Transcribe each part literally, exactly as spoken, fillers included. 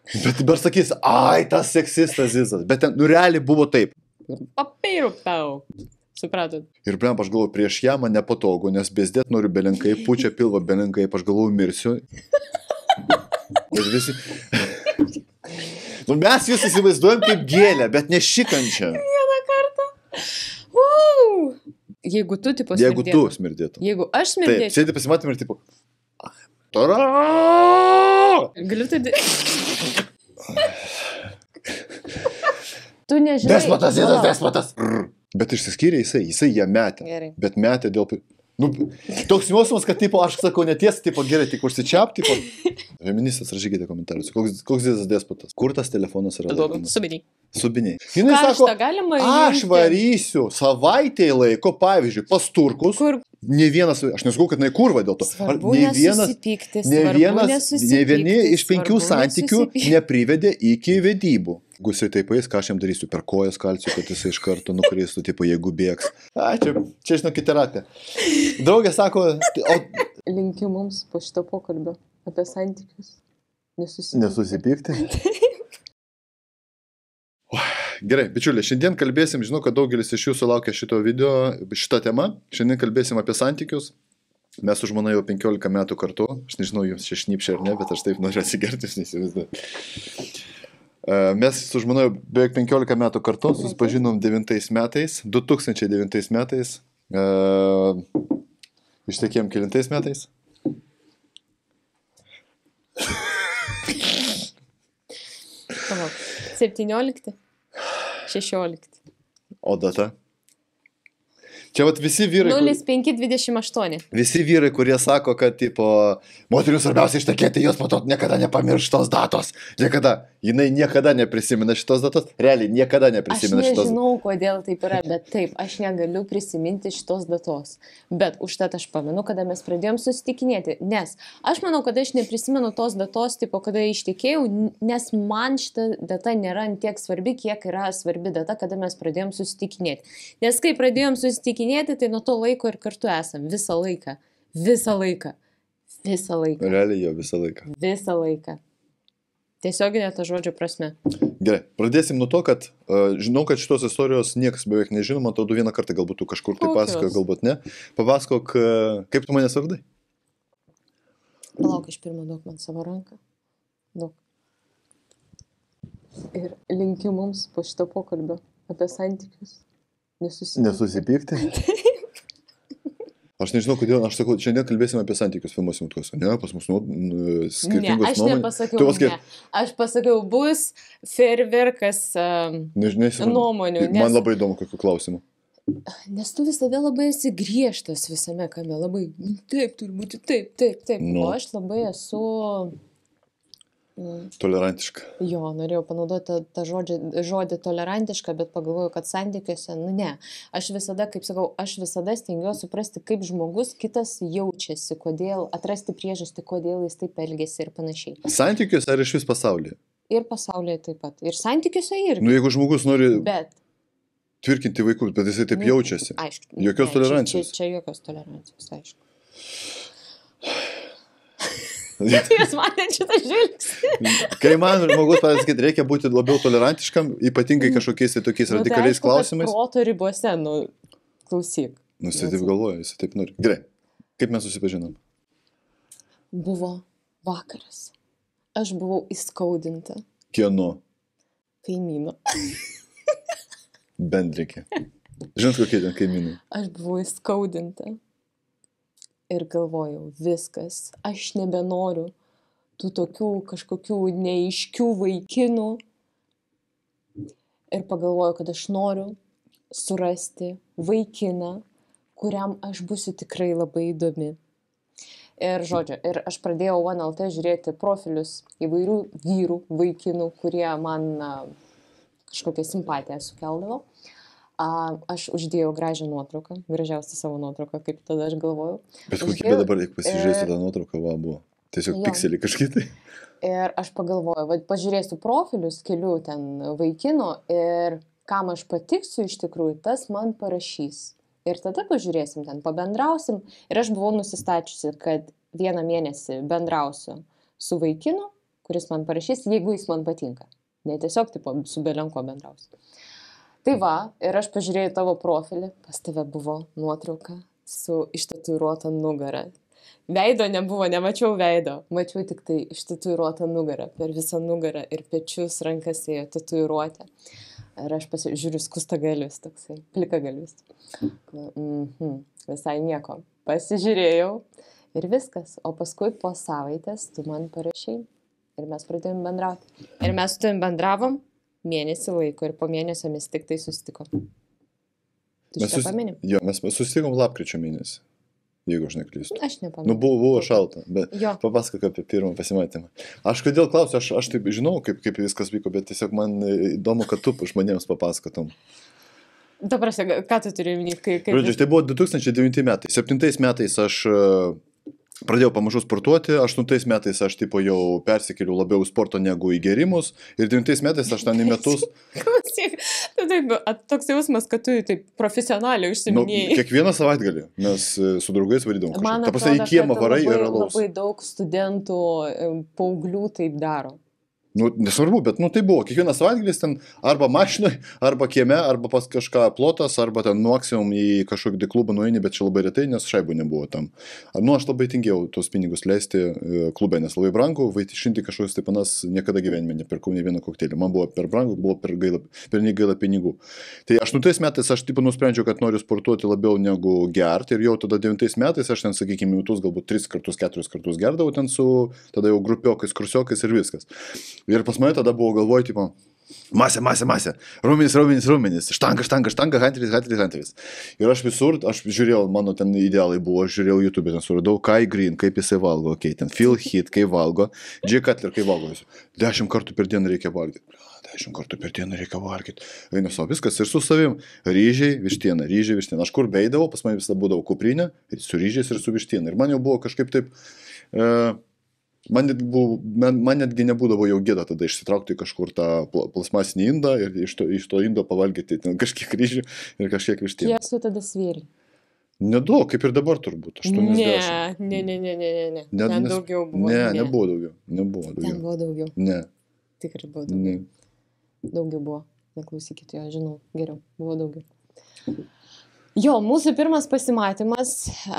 Bet dabar sakys, ai, tas seksistas Zizas. Bet ten, nu, realiai buvo taip. Papirų tau. Supratot. Ir blem, aš galvoju, prieš ją man nepatogu, nes bezdėt noriu belenkai, pučia pilvo belenkai, aš galvoju, mirsiu. Bet visi... Nu, mes jūs įsivaizduojam kaip gėlę, bet ne šikančią. Vieną kartą. Wow. Jeigu tu, tipo, smirdėtum. Jeigu tu smirdėtum. Jeigu aš smirdėčiau. Taip, sėdi pasimatym ir, tipo... Tara! Galiu tai... Tu nežinai. Despotas, Zizas, despotas. Bet išsiskyrė jisai, jisai ją metė. Gerai. Bet metė dėl... Nu, toks jausmas, kad, tipo, aš sakau netiesą, tipo, gerai, tik užsičiap, tipo... Feministas, rašykite komentarus. Koks, koks Zizas despotas? Kur tas telefonas yra laikomas? Subiniai. Subiniai. Jinai Karštą sako, galima aš įjungti. varysiu savaitėje laiko, pavyzdžiui, pas turkus. Kur? Ne vienas, aš nesakau, kad jinai kurva dėl to. Svarbu Ne vienas, nesusipykti, ne svarbu vienas, nesusipykti, ne vieni iš penkių svarbu santykių nesusipykti. neprivedė iki vedybų. Jeigu jisai taip eis, ką aš jam darysiu, per kojas kalsiu, kad jisai iš karto nukristų, tipo, jeigu bėgs. A, čia, čia žinokit terapija. Draugė sako, o... Linkiu mums po šito pokalbio apie santykius. Nesusipykti. Nesusipykti? Gerai, bičiuliai, šiandien kalbėsim, žinau, kad daugelis iš jūsų laukia šito video, šitą temą. Šiandien kalbėsim apie santykius. Mes su žmona jau penkiolika metų kartu. Aš nežinau, jums čia šnypšia ar ne, bet aš taip noriu atsigerti, jūs neįsivaizduoju. Mes su žmona jau beveik penkiolika metų kartu, susipažinom devintais metais, du tūkstančiai devintais metais. Uh, ištekėjom kelintais metais? Palauk. septyniolikti. šešiolikti. O data? Čia vat visi vyrai... nulis penki dvidešimt aštuoni. Visi vyrai, kurie sako, kad, tipo, moterių svarbiausia ištekėti, jos po to niekada nepamirš tos datos. Niekada. Jinai niekada neprisimena šitos datos. Realiai, niekada neprisimena šitos datos. Aš nežinau, kodėl taip yra, bet taip, aš negaliu prisiminti šitos datos. Bet užtat aš pamenu, kada mes pradėjom susitikinėti. Nes aš manau, kad aš neprisimenu tos datos, tipo, kada ištekėjau, nes man šita data nėra tiek svarbi, kiek yra svarbi data, kada mes pradėjom susitikinėti. Nes kai pradėjom susitikinėti, tai nuo to laiko ir kartu esam. Visą laiką. Visą laiką. Visą laiką. Realiai jo visą laiką. Visą laiką. Tiesioginė ta žodžio prasme. Gerai, pradėsim nuo to, kad uh, žinau, kad šitos istorijos niekas beveik nežino, man atrodo vieną kartą galbūt tu kažkur tai pasakoji, galbūt ne. Papasakok, uh, kaip tu manęs vardai? Palauk, iš pirmo duok man savo ranką. Duok. Ir linkiu mums po šito pokalbio apie santykius. Nesusipykti. Nesusipykti? Aš nežinau, kodėl, aš sakau, šiandien kalbėsime apie santykius, filmuosim tuos, ne, pas mus nu, skirtingos ne, aš nuomonės. Nepasakiau, paskir... ne, aš pasakiau, bus fejerverkas um, Nežinai, nuomonių. Nes... Man labai įdomu, kokiu klausimu. Nes tu visada labai esi griežtas visame kame, labai taip, turi būti taip, taip, taip. Nu. O aš labai esu... Tolerantiška. Jo, norėjau panaudoti tą, tą žodį, žodį tolerantiška, bet pagalvojau, kad santykiuose, nu ne. Aš visada, kaip sakau, aš visada stengiuosi suprasti, kaip žmogus kitas jaučiasi, kodėl, atrasti priežastį, kodėl jis taip elgėsi ir panašiai. Santykiuose ar iš vis pasaulyje? Ir pasaulyje taip pat. Ir santykiuose irgi. Nu, jeigu žmogus nori bet, tvirkinti vaikus, bet jisai taip nu, jaučiasi. Aišku. Jokios ne, tolerancijos. Čia, čia, čia jokios tolerancijos, aišku. Jūs matėte šitą žvilgsnį. Kai man žmogus pasakyti, reikia būti labiau tolerantiškam, ypatingai kažkokiais tai tokiais Nu, radikaliais tai aišku, klausimais. Proto ribose, nu, klausyk. Nu, jisai taip galvoja, jisai taip nori. Gerai, kaip mes susipažinom? Buvo vakaras. Aš buvau įskaudinta. Kieno? Kaimyno. Bendrikė. Žinot, kokie ten kaimynai? Aš buvau įskaudinta. Ir galvojau, viskas, aš nebenoriu tų tokių kažkokių neaiškių vaikinų. Ir pagalvojau, kad aš noriu surasti vaikiną, kuriam aš būsiu tikrai labai įdomi. Ir žodžiu, ir aš pradėjau One L T žiūrėti profilius įvairių vyrų, vaikinų, kurie man na, kažkokią simpatiją sukeldavo. A, aš uždėjau gražią nuotrauką, gražiausią savo nuotrauką, kaip tada aš galvojau. Bet kokybė uždėjau... dabar, jeigu pasižiūrėsiu ir... tą nuotrauką, va, buvo. Tiesiog jo. Pikselį kažkitai. Ir aš pagalvojau, va, pažiūrėsiu profilius kelių ten vaikinų ir kam aš patiksiu iš tikrųjų, tas man parašys. Ir tada pažiūrėsim ten, pabendrausim. Ir aš buvau nusistačiusi, kad vieną mėnesį bendrausiu su vaikinu, kuris man parašys, jeigu jis man patinka. Ne tiesiog, tipo, su belenko bendrausiu. Tai va, ir aš pažiūrėjau tavo profilį, pas tave buvo nuotrauka su ištatuiruota nugara. Veido nebuvo, nemačiau veido, mačiau tik tai ištatuiruotą nugarą, per visą nugarą ir pečius, rankas ėjo tatuiruotę. Ir aš pasižiūriu skustagalius toksai, plikagalius. Mhm, visai nieko. Pasižiūrėjau ir viskas. O paskui po savaitės tu man parašai ir mes pradėjom bendrauti. Ir mes su tavim bendravom mėnesį laiko ir po mėnesio mes tik tai susitikom. Tu šitą pameni? Jo, mes susitikom lapkričio mėnesį. Jeigu aš neklystu. Aš nepamenu. Nu, buvo, buvo šalta, bet jo. Papasakok apie pirmą pasimatymą. Aš kodėl klausiu, aš, aš taip žinau, kaip, kaip viskas vyko, bet tiesiog man įdomu, kad tu žmonėms papasakotum. Ta prasme, ką tu turi minėti? Kaip... Žodžiu, tai buvo du tūkstančiai devinti metai. septintais metais aš pradėjau pamažu sportuoti, aštuntais metais aš tipo jau persikėliau labiau į sporto negu į gėrimus ir devintais metais aš ten į metus... Klausyk, tu taip, toks jausmas, kad tu taip profesionaliai užsiminėjai. Nu, kiekvieną savaitgalį mes su draugais varydavom kažką. Man Ta prasme, į kiemą varai ir alaus. Labai daug studentų, paauglių taip daro. Nu, nesvarbu, bet nu tai buvo, kiekvienas savaitgalis ten arba mašinoj, arba kieme, arba pas kažką plotas, arba ten maksimum į kažkokį klubą nueini, bet čia labai retai, nes šaibų nebuvo tam. Nu, aš labai tingėjau tuos pinigus leisti klube, nes labai brangu, vaitinti kažkokius taip panas niekada gyvenime nepirkau nei vieno kokteilį. Man buvo per brangu, buvo per gaila, per negaila pinigų. Tai aštuntais metais aš taip nusprendžiau, kad noriu sportuoti labiau negu gerti ir jau tada devintais metais aš ten, sakykime, metus galbūt tris kartus, keturis kartus gerdavau ten su tada jau grupiokais, kursiokais ir viskas. Ir pas mane tada buvo galvoj, tipo, masė, masė, masė, raumenis, raumenis, raumenis, štanga, štanga, štanga, hanteris, hanteris, hanteris. Ir aš visur, aš žiūrėjau, mano ten idealai buvo, aš žiūrėjau YouTube, ten suradau Kai Green, kaip jisai valgo, okay, ten Phil Heath, kaip valgo, Jay Cutler, kaip valgo. Dešimt kartų per dieną reikia valgyti. Dešimt kartų per dieną reikia valgyti. Einu savo, viskas ir su savim. Ryžiai, vištiena, ryžiai, vištiena. Aš kur beidavau, pas mane visada būdavo kuprinė, su ryžiais ir su vištiena. Ir man jau buvo kažkaip taip... E, Man, net buvo, man, man netgi nebūdavo jau gėda tada išsitraukti kažkur tą plasmasinį indą ir iš to, iš to indo pavalgyti ten kažkiek ryžių ir kažkiek vištienos. Kiek tu tada svėri? Nedaug, kaip ir dabar turbūt, aštuoniasdešimt. Ne, ne, ne, ne, ne, ne. ne. Ten nes, daugiau buvo. Ne, ne, nebuvo daugiau. Nebuvo daugiau. Ten buvo daugiau. Ne. Tikrai buvo daugiau. Ne. Daugiau buvo. Neklausykite jo, žinau, geriau. Buvo daugiau. Jo, mūsų pirmas pasimatymas,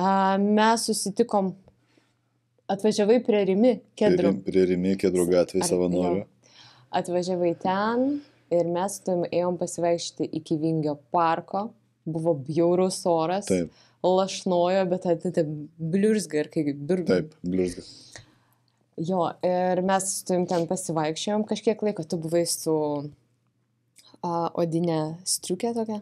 mes susitikom. Atvažiavai prie Rimi, Kedro. Prie, prie Rimi, Kedro gatvėje savanorių. Atvažiavai ten ir mes su tavim ėjom pasivaikščioti iki Vingio parko. Buvo bjaurus oras. Taip. Lašnojo, bet tai bliurzga ir kaip biurga. Taip, bliurzga. Jo, ir mes su tavim ten pasivaikščiojom kažkiek laiko. Tu buvai su a, odinė striukė tokia.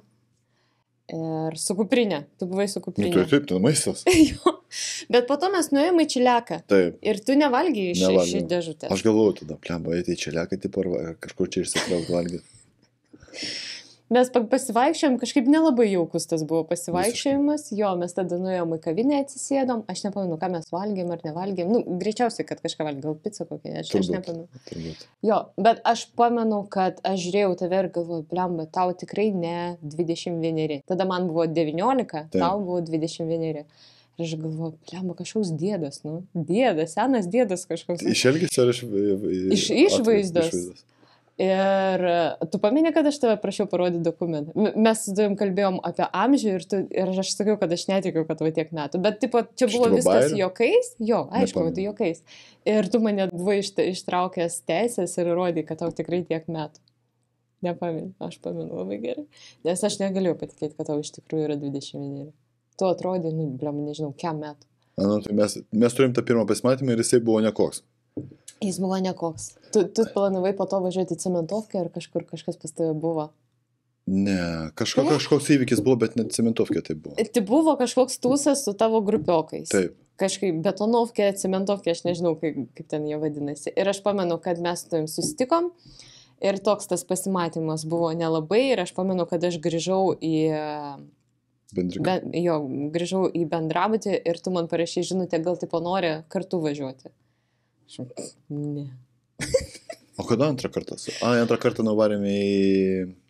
Ir su kuprinė. Tu buvai su kuprinė. Nu, taip, taip, ten maistas. Jo. Bet po to mes nuėjome į Čiliaką. Taip. Ir tu nevalgiai iš, iš dėžutės. Aš galvoju tada, plemba, eiti į Čiliaką, tipo, ar kažkur čia išsitraukti valgyti. Mes pasivaikščiojom, kažkaip nelabai jaukus tas buvo pasivaikščiojimas. Jo, mes tada nuėjom į kavinę, atsisėdom. Aš nepamenu, ką mes valgėm ar nevalgėm. Nu, greičiausiai, kad kažką valgėm, gal pizzą kokią. Aš, turbūt, aš nepamenu. Turbūt. Jo, bet aš pamenu, kad aš žiūrėjau tave ir galvoju, blemba, tau tikrai ne dvidešimt vieneri. Tada man buvo devyniolika, taip. Tau buvo dvidešimt vieneri. Ir aš galvoju, plemba, kažkoks dėdas, nu. Dėdas, senas dėdas kažkoks. Iš elgesio ar iš... Iš išvaizdos. Išvaizdos. Ir tu pameni, kad aš tave prašiau parodyti dokumentą. Mes su tavim kalbėjom apie amžių ir, tu, ir aš sakiau, kad aš netikiu, kad tavo tiek metų. Bet tipo, čia buvo Šitą viskas bairį? Juokais. Jo, aišku, Nepamenu. tai juokais. Ir tu mane buvai iš, ištraukęs teisės ir rodai, kad tau tikrai tiek metų. Nepamenu, aš pamenu labai gerai. Nes aš negalėjau patikėti, kad tau iš tikrųjų yra dvidešimt vieneri. Tu atrodė, nu, blem, nežinau, kiam metų. Anu, tai mes, mes turim tą pirmą pasimatymą ir jisai buvo nekoks. Jis buvo nekoks. Tu, tu planavai po to važiuoti į cementovkę ar kažkur kažkas pas tave buvo? Ne, kažko, kažkoks įvykis buvo, bet net cementovkė tai buvo. Tai buvo kažkoks tūsas su tavo grupiokais. Taip. Kažkaip betonovkė, cementovkė, aš nežinau, kaip, kaip ten jie vadinasi. Ir aš pamenu, kad mes su tavim susitikom ir toks tas pasimatymas buvo nelabai ir aš pamenu, kad aš grįžau į... Bendrika. Be, jo, grįžau į bendrabutį ir tu man parašei žinutę, gal tipo nori kartu važiuoti. Aš, ne. O kada antrą kartą? A, antrą kartą nuvarėme į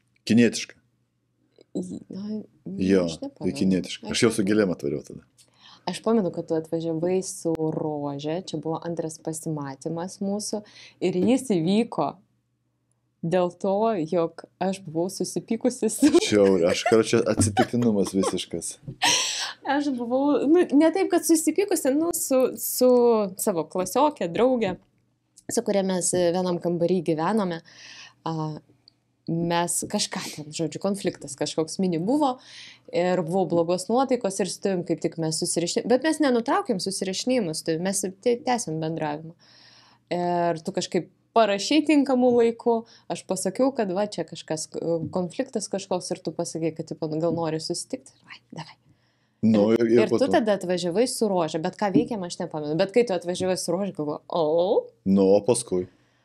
kinietišką. Na, Jo, aš į nepamenu. kinietišką. Aš jau su gėlėm atvariau tada. Aš pamenu, kad tu atvažiavai su Rože, čia buvo antras pasimatymas mūsų ir jis įvyko dėl to, jog aš buvau susipykusi su... Šiaurė, aš karočią atsitiktinumas visiškas. Aš buvau, nu, ne taip, kad susipykusi, nu, su, su savo klasiokė, draugė, su kuria mes vienam kambarį gyvenome. A, mes kažką ten, žodžiu, konfliktas kažkoks mini buvo ir buvo blogos nuotaikos ir su tavim kaip tik mes susirašinėjom, bet mes nenutraukėm susirašinėjimus, tai mes tęsėm bendravimą. Ir tu kažkaip parašai tinkamų laikų, aš pasakiau, kad va, čia kažkas, konfliktas kažkoks ir tu pasakai, kad tipo, gal nori susitikti. Vai, davai. Nu, ir, ir, ir tu tada atvažiavai su Rože, bet ką veikėm, aš nepamenu. Bet kai tu atvažiavai su Rože, galvoju, o. Nu, o paskui.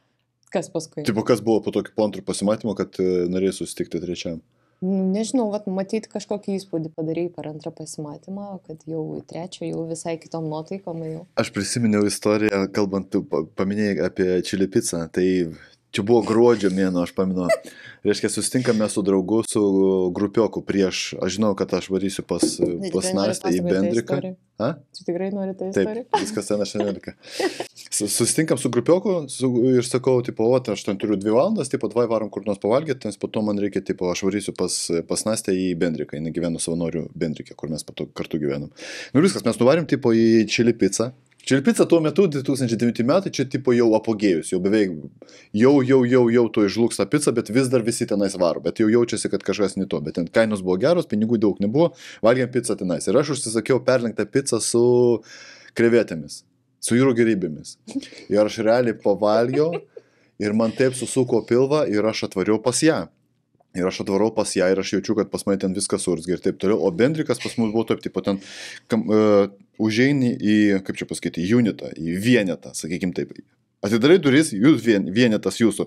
Kas paskui? Tipo, kas buvo po tokio po antrų pasimatymo, kad norėjai susitikti trečiam? Nežinau, vat, matyti kažkokį įspūdį padarėjai per antrą pasimatymą, kad jau trečio jau visai kitom nuotaikom jau. Aš prisiminiau istoriją, kalbant, tu paminėjai apie čili pizzą, tai čia buvo gruodžio mėnuo, aš paminu. Reiškia, susitinkame su draugu, su grupioku prieš, aš žinau, kad aš varysiu pas, pas Nastę į Bendriką. Tu tikrai nori tą istoriją? Taip, viskas ten aš nelika. Susitinkam su grupioku su, ir sakau, tipo, o, aš ten turiu dvi valandas, tipo, dvi varom kur nors pavalgyti, nes po to man reikia, tipo, aš varysiu pas, pas Nastę į Bendriką, jinai gyveno savanorių Bendrike, kur mes pato kartu gyvenom. Nu viskas, mes nuvarėm, tipo, į čili pizzą. Čili pizza tuo metu, du tūkstančiai devinti metai, čia tipo jau apogėjus, jau beveik, jau, jau, jau, jau to išlūks tą pizzą, bet vis dar visi tenais varo, bet jau jaučiasi, kad kažkas ne to, bet ten kainos buvo geros, pinigų daug nebuvo, valgėm pizzą tenais. Ir aš užsisakiau perlenktą pizzą su krevetėmis, su jūrų gerybėmis. Ir aš realiai pavalgiau ir man taip susuko pilvą ir aš atvariau pas ją. Ir aš atvarau pas ją ir aš jaučiu, kad pas mane ten viskas surzgia ir taip toliau. O Bendrikas pas mus buvo taip, tipo ten kam, uh, užeini į, kaip čia pasakyti, unitą, į vienetą, sakykim taip. Atidarai duris, jūs vien, vienetas jūsų.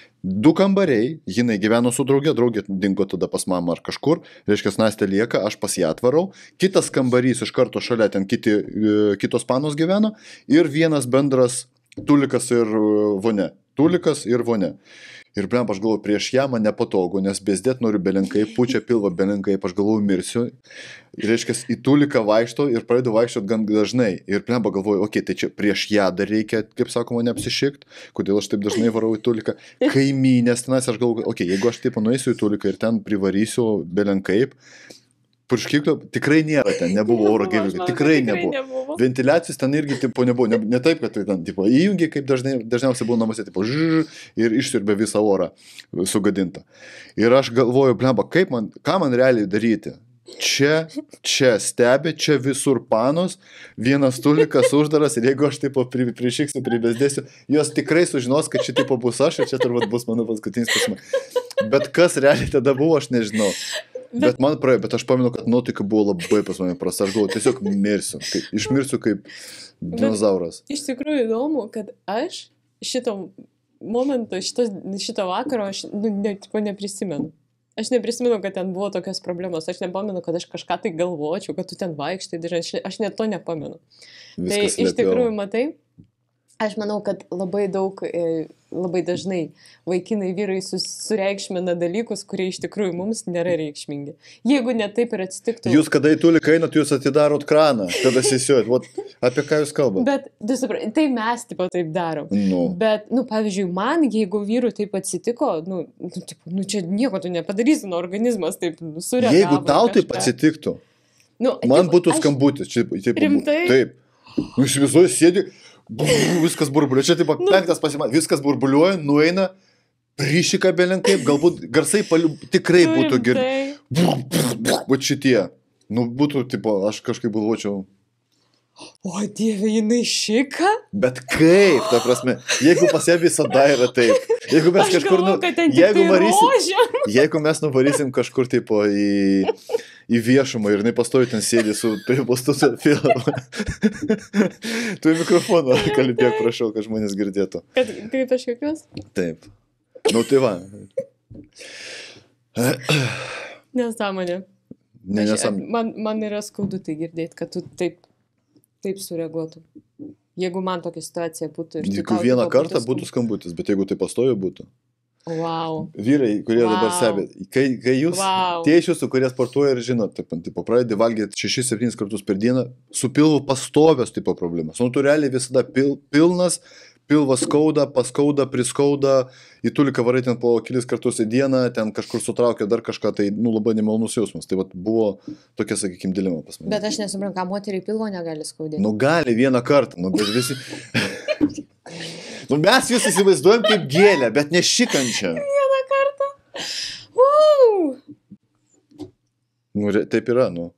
Du kambariai, jinai gyveno su draugė, draugė dingo tada pas mamą ar kažkur, reiškia, Nastė lieka, aš pas ją atvarau. Kitas kambarys iš karto šalia ten kiti, uh, kitos panos gyveno ir vienas bendras tulikas ir uh, vonia. Tulikas ir vonia. Ir blem, aš galvoju, prieš ją man nepatogu, nes bezdėt noriu belenkai, pučia pilvą belenkai, aš galvoju, mirsiu. Ir reiškia, į tuliką vaikšto ir pradedu vaikščioti gan dažnai. Ir blem, galvoju, okei, okay, tai čia prieš ją dar reikia, kaip sakoma, neapsišikti, kodėl aš taip dažnai varau į tuliką. Kaimynės tenais, aš galvoju, okei, okay, jeigu aš taip nueisiu į tuliką ir ten privarysiu belenkai, purškiklio tikrai nėra ten, nebuvo oro gėlių, tikrai, tikrai nebuvo. nebuvo. Ventiliacijos ten irgi tipo nebuvo, ne, ne taip, kad tai ten tipo įjungi, kaip dažnai, dažniausiai buvo namuose, tipo žž, ir išsiurbė visą orą sugadintą. Ir aš galvoju, blemba, kaip man, ką man realiai daryti? Čia, čia stebi, čia visur panos, vienas tulikas uždaras ir jeigu aš tipo pri, prišiksiu, pribezdėsiu, jos tikrai sužinos, kad čia tipo bus aš ir čia turbūt bus mano paskutinis pasimatymas. Bet kas realiai tada buvo, aš nežinau. Bet, bet man praėjo, bet aš pamenu, kad nuotaika buvo labai pas mane prasta. Aš galvoju, tiesiog mirsiu, kaip, išmirsiu kaip dinozauras. Bet iš tikrųjų įdomu, kad aš šito momento, šito, šito vakaro aš nu, ne, tipo, neprisimenu. Aš neprisimenu, kad ten buvo tokios problemos. Aš nepamenu, kad aš kažką tai galvočiau, kad tu ten vaikštai. Aš, aš net to nepamenu. Viskas tai iš tikrųjų, matai, aš manau, kad labai daug, labai dažnai vaikinai vyrai sureikšmina dalykus, kurie iš tikrųjų mums nėra reikšmingi. Jeigu ne taip ir atsitiktų... Jūs kada į tuliką einat, jūs atidarot kraną, tada sisiuojat. Vat, apie ką jūs kalbate? Bet, tu supranti, tai mes tipo taip darom. Nu. Bet, nu, pavyzdžiui, man, jeigu vyrui taip atsitiko, nu, nu, tipo, nu čia nieko tu nepadarysi, nu, organizmas taip sureagavo. Jeigu tau taip atsitiktų, nu, man tipo, būtų aš... skambutis. Čia, taip, rimtai? Taip. Nu, iš viso sėdi... Viskas burbuliuoja, čia taip nu. Penktas pasimatymas, viskas burbuliuoja, nueina, prišika belenkai, galbūt garsai paliu, tikrai nu, būtų girdėti. Vat šitie, nu būtų, tipo, aš kažkaip galvočiau. O dieve, jinai šika? Bet kaip, ta prasme, jeigu pas ją visada yra taip. Jeigu mes aš kažkur, galvoju, nu, tai jeigu, varysim, jeigu mes nuvarysim kažkur, tipo, į... į viešumą ir jinai pastovi ten sėdi su postu su filmu. Tu į mikrofoną kalbėk, prašau, kad žmonės girdėtų. Kad kaip aš jokios? Taip. Nu tai va. Nesąmonė. Ne, nesąmonė. Man, man yra skaudu tai girdėti, kad tu taip, taip sureaguotum. Jeigu man tokia situacija būtų. Jeigu vieną kartą būtų skambutis, bet jeigu tai pastovi būtų. Wow. Vyrai, kurie Wow. dabar stebi, kai, kai jūs, Wow. tie iš jūsų, kurie sportuoja ir žinot, taip, tipo, pradedi valgyti šešis septynis kartus per dieną, su pilvu pastovios tipo problemas. Nu, tu realiai visada pil, pilnas, pilvas skauda, paskauda, priskauda, į tuliką varai ten po kelis kartus į dieną, ten kažkur sutraukia dar kažką, tai, nu, labai nemalonus jausmas. Tai vat, buvo tokia, sakykime, dilema pas mane. Bet aš nesuprantu, ką moteriai pilvo negali skaudėti. Nu, gali vieną kartą, nu, bet visi... nu, mes jūs įsivaizduojam kaip gėlę, bet ne šikančią. Vieną kartą. Wow. Nu, re- taip yra, nu.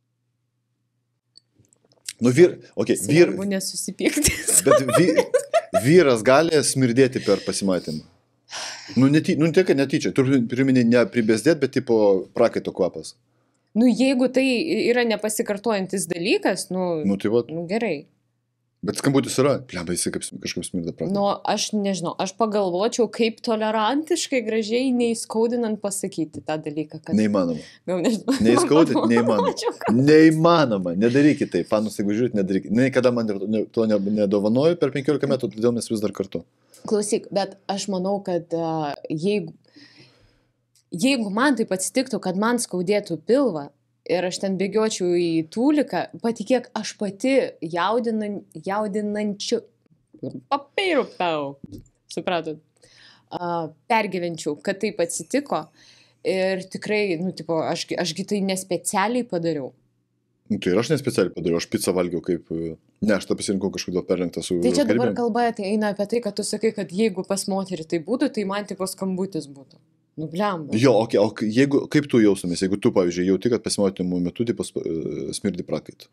Nu, vyr... Okay, vyr... Svarbu nesusipykti. Bet vy... vyras gali smirdėti per pasimatymą. Nu, nety... nu tiek, kad netyčia. Turiu priminį ne pribėsdėt, bet tipo prakaito kvapas. Nu, jeigu tai yra nepasikartojantis dalykas, nu, Nu, tai va. nu gerai. Bet skambutis yra. Pliamba, jisai kaip, kažkaip smirda prakaito. Nu, aš nežinau, aš pagalvočiau, kaip tolerantiškai, gražiai, neįskaudinant pasakyti tą dalyką. Kad... Neįmanoma. Gal nežinau. Neįskaudinti, neįmanoma. Pagalvočiau, kad- Neįmanoma. Nedarykit tai. Fanus, jeigu žiūrit, nedarykit. Niekada man ne- to ne- nedovanoju per penkiolika metų, todėl mes vis dar kartu. Klausyk, bet aš manau, kad uh, jeigu, jeigu man taip atsitiktų, kad man skaudėtų pilvą ir aš ten bėgiočiau į tūliką, patikėk, aš pati jaudinan, jaudinančiu, papirupau, supratot, uh, pergyvenčiau, kad taip atsitiko ir tikrai, nu, tipo, aš, ašgi tai nespecialiai padariau. Nu, tai ir aš nespecialiai padariau, aš pizzą valgiau kaip... Ne, aš tą pasirinkau kažkodėl perlenktą su... Tai čia dabar karibėm. kalba tai eina apie tai, kad tu sakai, kad jeigu pas moterį tai būtų, tai man tipo skambutis būtų. Nu, blemba. Jo, okay, o jeigu, kaip tu jaustumės, jeigu tu, pavyzdžiui, jauti, kad pasimatymų metu tai pas, uh, smirdi prakaitų?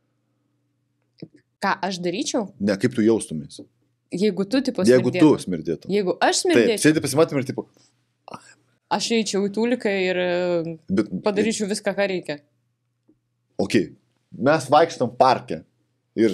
Ką aš daryčiau? Ne, kaip tu jaustumės? Jeigu tu tipo Jeigu tu smirdėtum. smirdėtum. Jeigu aš Taip, smirdėčiau, sėdi pasimatymą ir tipo... aš eičiau į tūliką ir e, Bet, padaryčiau viską, ką reikia. Ok, mes vaikštam parke ir...